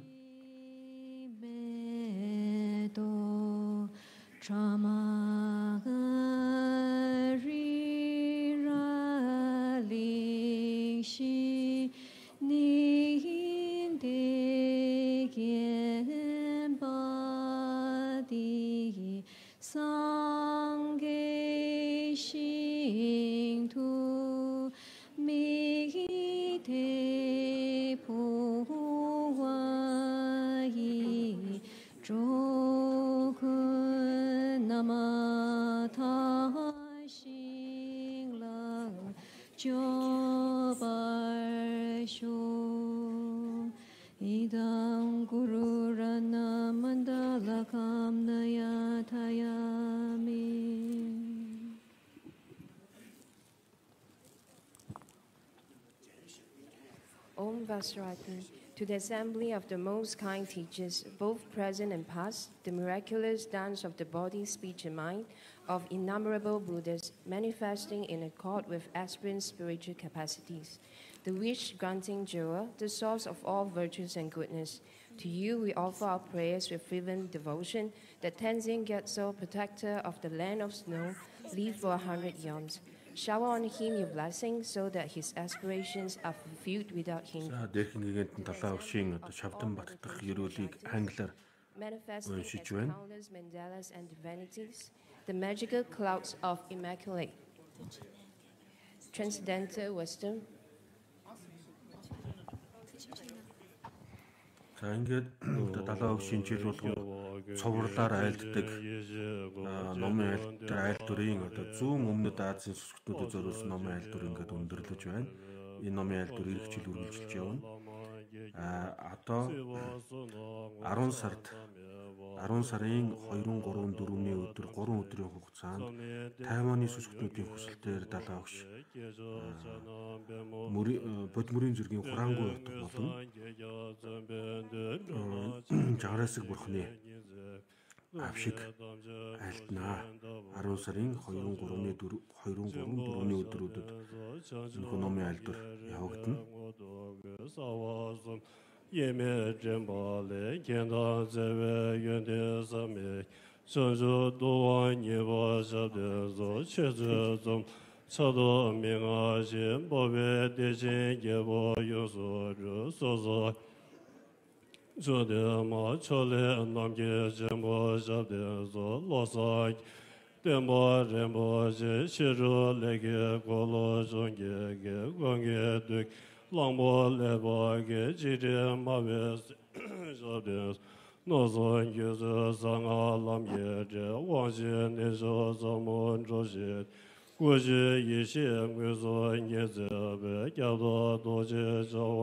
Om Vasaratan, to the assembly of the most kind teachers, both present and past, the miraculous dance of the body, speech, and mind of innumerable Buddhas manifesting in accord with aspirant spiritual capacities, the wish-granting Jewel, the source of all virtues and goodness. To you we offer our prayers with fervent devotion, that Tenzin Gyatso, protector of the land of snow, live for a hundred eons. Shower on him your blessings so that his aspirations are fulfilled without him. За дээрх нэгэнт талаа өгшийн одоо шавдан баттах ерөөлийг англиар уншиж байна. Mandalas and divinities, the magical clouds of immaculate transcendental wisdom. За ингээд далаа өгшийн жил болгон цувралаар айлддаг номын айлтар айлтурын одоо зүүн өмнөд Азийн сүсгтнүүдэд зориулсан номын айлтур ингээд өндөрлөж байна. Энэ номын айлтур эх жил үргэлжилж явна. А одоо арван сард арван сарын хоёр, гурав, дөрөвний өдөр гурван өдрийн хугацаанд Тайваны сүсгтнүүдийн хүсэлтээр далаа өгш бодмөрийн зөргийн хураангуй утга болон Жагараасаг бурхны авшиг айлтнаа арван сарын хоёр, гурав, дөрөвний өдрүүдэд энэ номын айлтур явагдана. Yeme Jembale, Kenda Zeve, Yende Same, Sanjo Doan Yeva Shabde Zo, Chezu Zom, Chado Minga Shin, Bobe Deshin Yevo Yoso, Sozo, Jode Ma Chole Namge Jembo Shabde Zo, Losak, Dembo Rembo She, Shiru Lege, Golo Zonge, Gwange Duk, Langbo leba ge jiri mawes jabdes nozon yuzu sanga lam ye je wangxin nisho zamon zhoshin guji yishi nguzo nyezebe gyabdo doji zhawa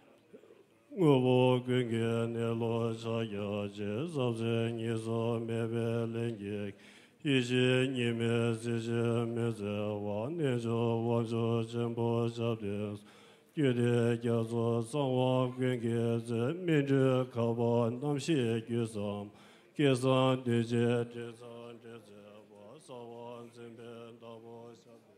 ngubo gungi nilo shaya je zabzi nizo mebe lengik yishi nime zishi meze wa nisho wangzho jimbo jabdes Gyöde gyazo sangwa gönge ze minzhi kaba namshi gyusam Gyesan deje desan deze wa sawan zimben dabo shabi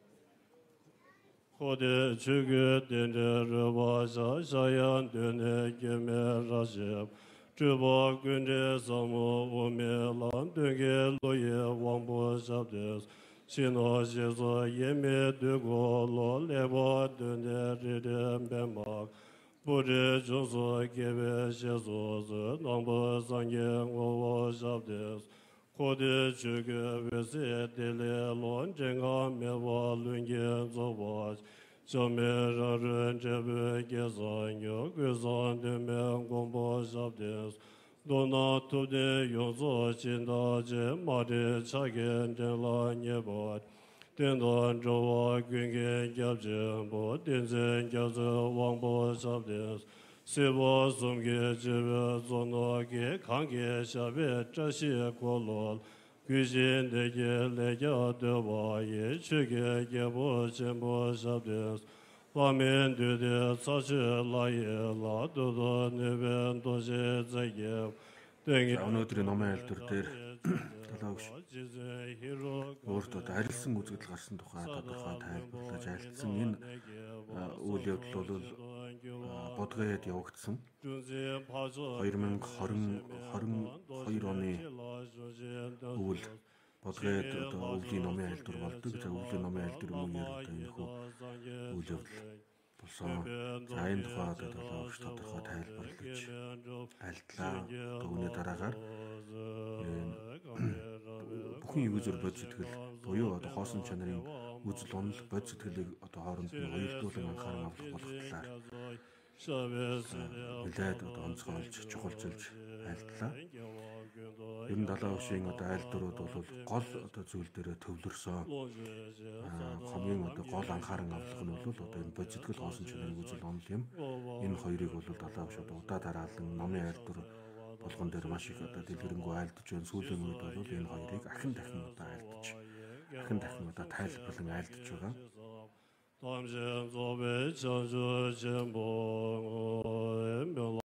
Khode chugü dende rıba sha shayan döne geme rashib Chüba gönde samu ume lan dönge loye wangbo shabdes Sino jezo yeme dugo lo leba döner ridem bemak Buri jozo gebe jezo zi nambu zangen owo shabdes Kodi chugü vese dele lon jenga mewa lungen zobash Jame rarun jebu gezan yo güzan dümen gombo shabdes Dona tude yozo chinda je mare chagen denla nyebat Dendan jowa günge gyabjen bo denzen gyabze wangbo shabdes Sebo sumge jebe zono ge kange shabe chashi kolol Güjin dege legya deba ye chuge gebo chenbo shabdes Lamin düde saçı layı la dudu nüben doje zegev Өнөөдрийн номын айлтур дээр талаа өгш өөртөө харилсан үзэгдэл гарсан тухай тодорхой тайлбарлаж айлтсан энэ үйл явдал бол бодгоёд явагдсан хоёр мянга хоёр оны үйл бодгоёд одоо өвлийн номын айлтур болдог. За өвлийн номын айлтур юм уу одоо энэ хүү үйл явдал болсон. За энэ тухай одоо талаа өгш тодорхой тайлбарлаж айлтлаа. Түүний дараагаар бүхэн юузер бод сэтгэл буюу одоо хоосон чанарын үзэл онол бод сэтгэлийг одоо хооронд нь уялдуулан анхаарал авах болох талаар билээд одоо онцгойлж чухалчилж айлтлаа. Ер нь далаа өвшийн одоо айлтурууд бол гол одоо зүйл дээр төвлөрсөн. Хамгийн одоо гол анхаарал авах нь бол одоо энэ бод сэтгэл хоосон чанарын үзэл онол юм. Энэ хоёрыг бол далаа өвш одоо удаа дараалан номын айлтур болгон дээр маш их одоо дэлгэрэнгүй айлдж байна. Сүүлийн үед бол энэ хоёрыг ахин дахин одоо айлдж, ахин дахин одоо тайлбарлан айлдж байгаа.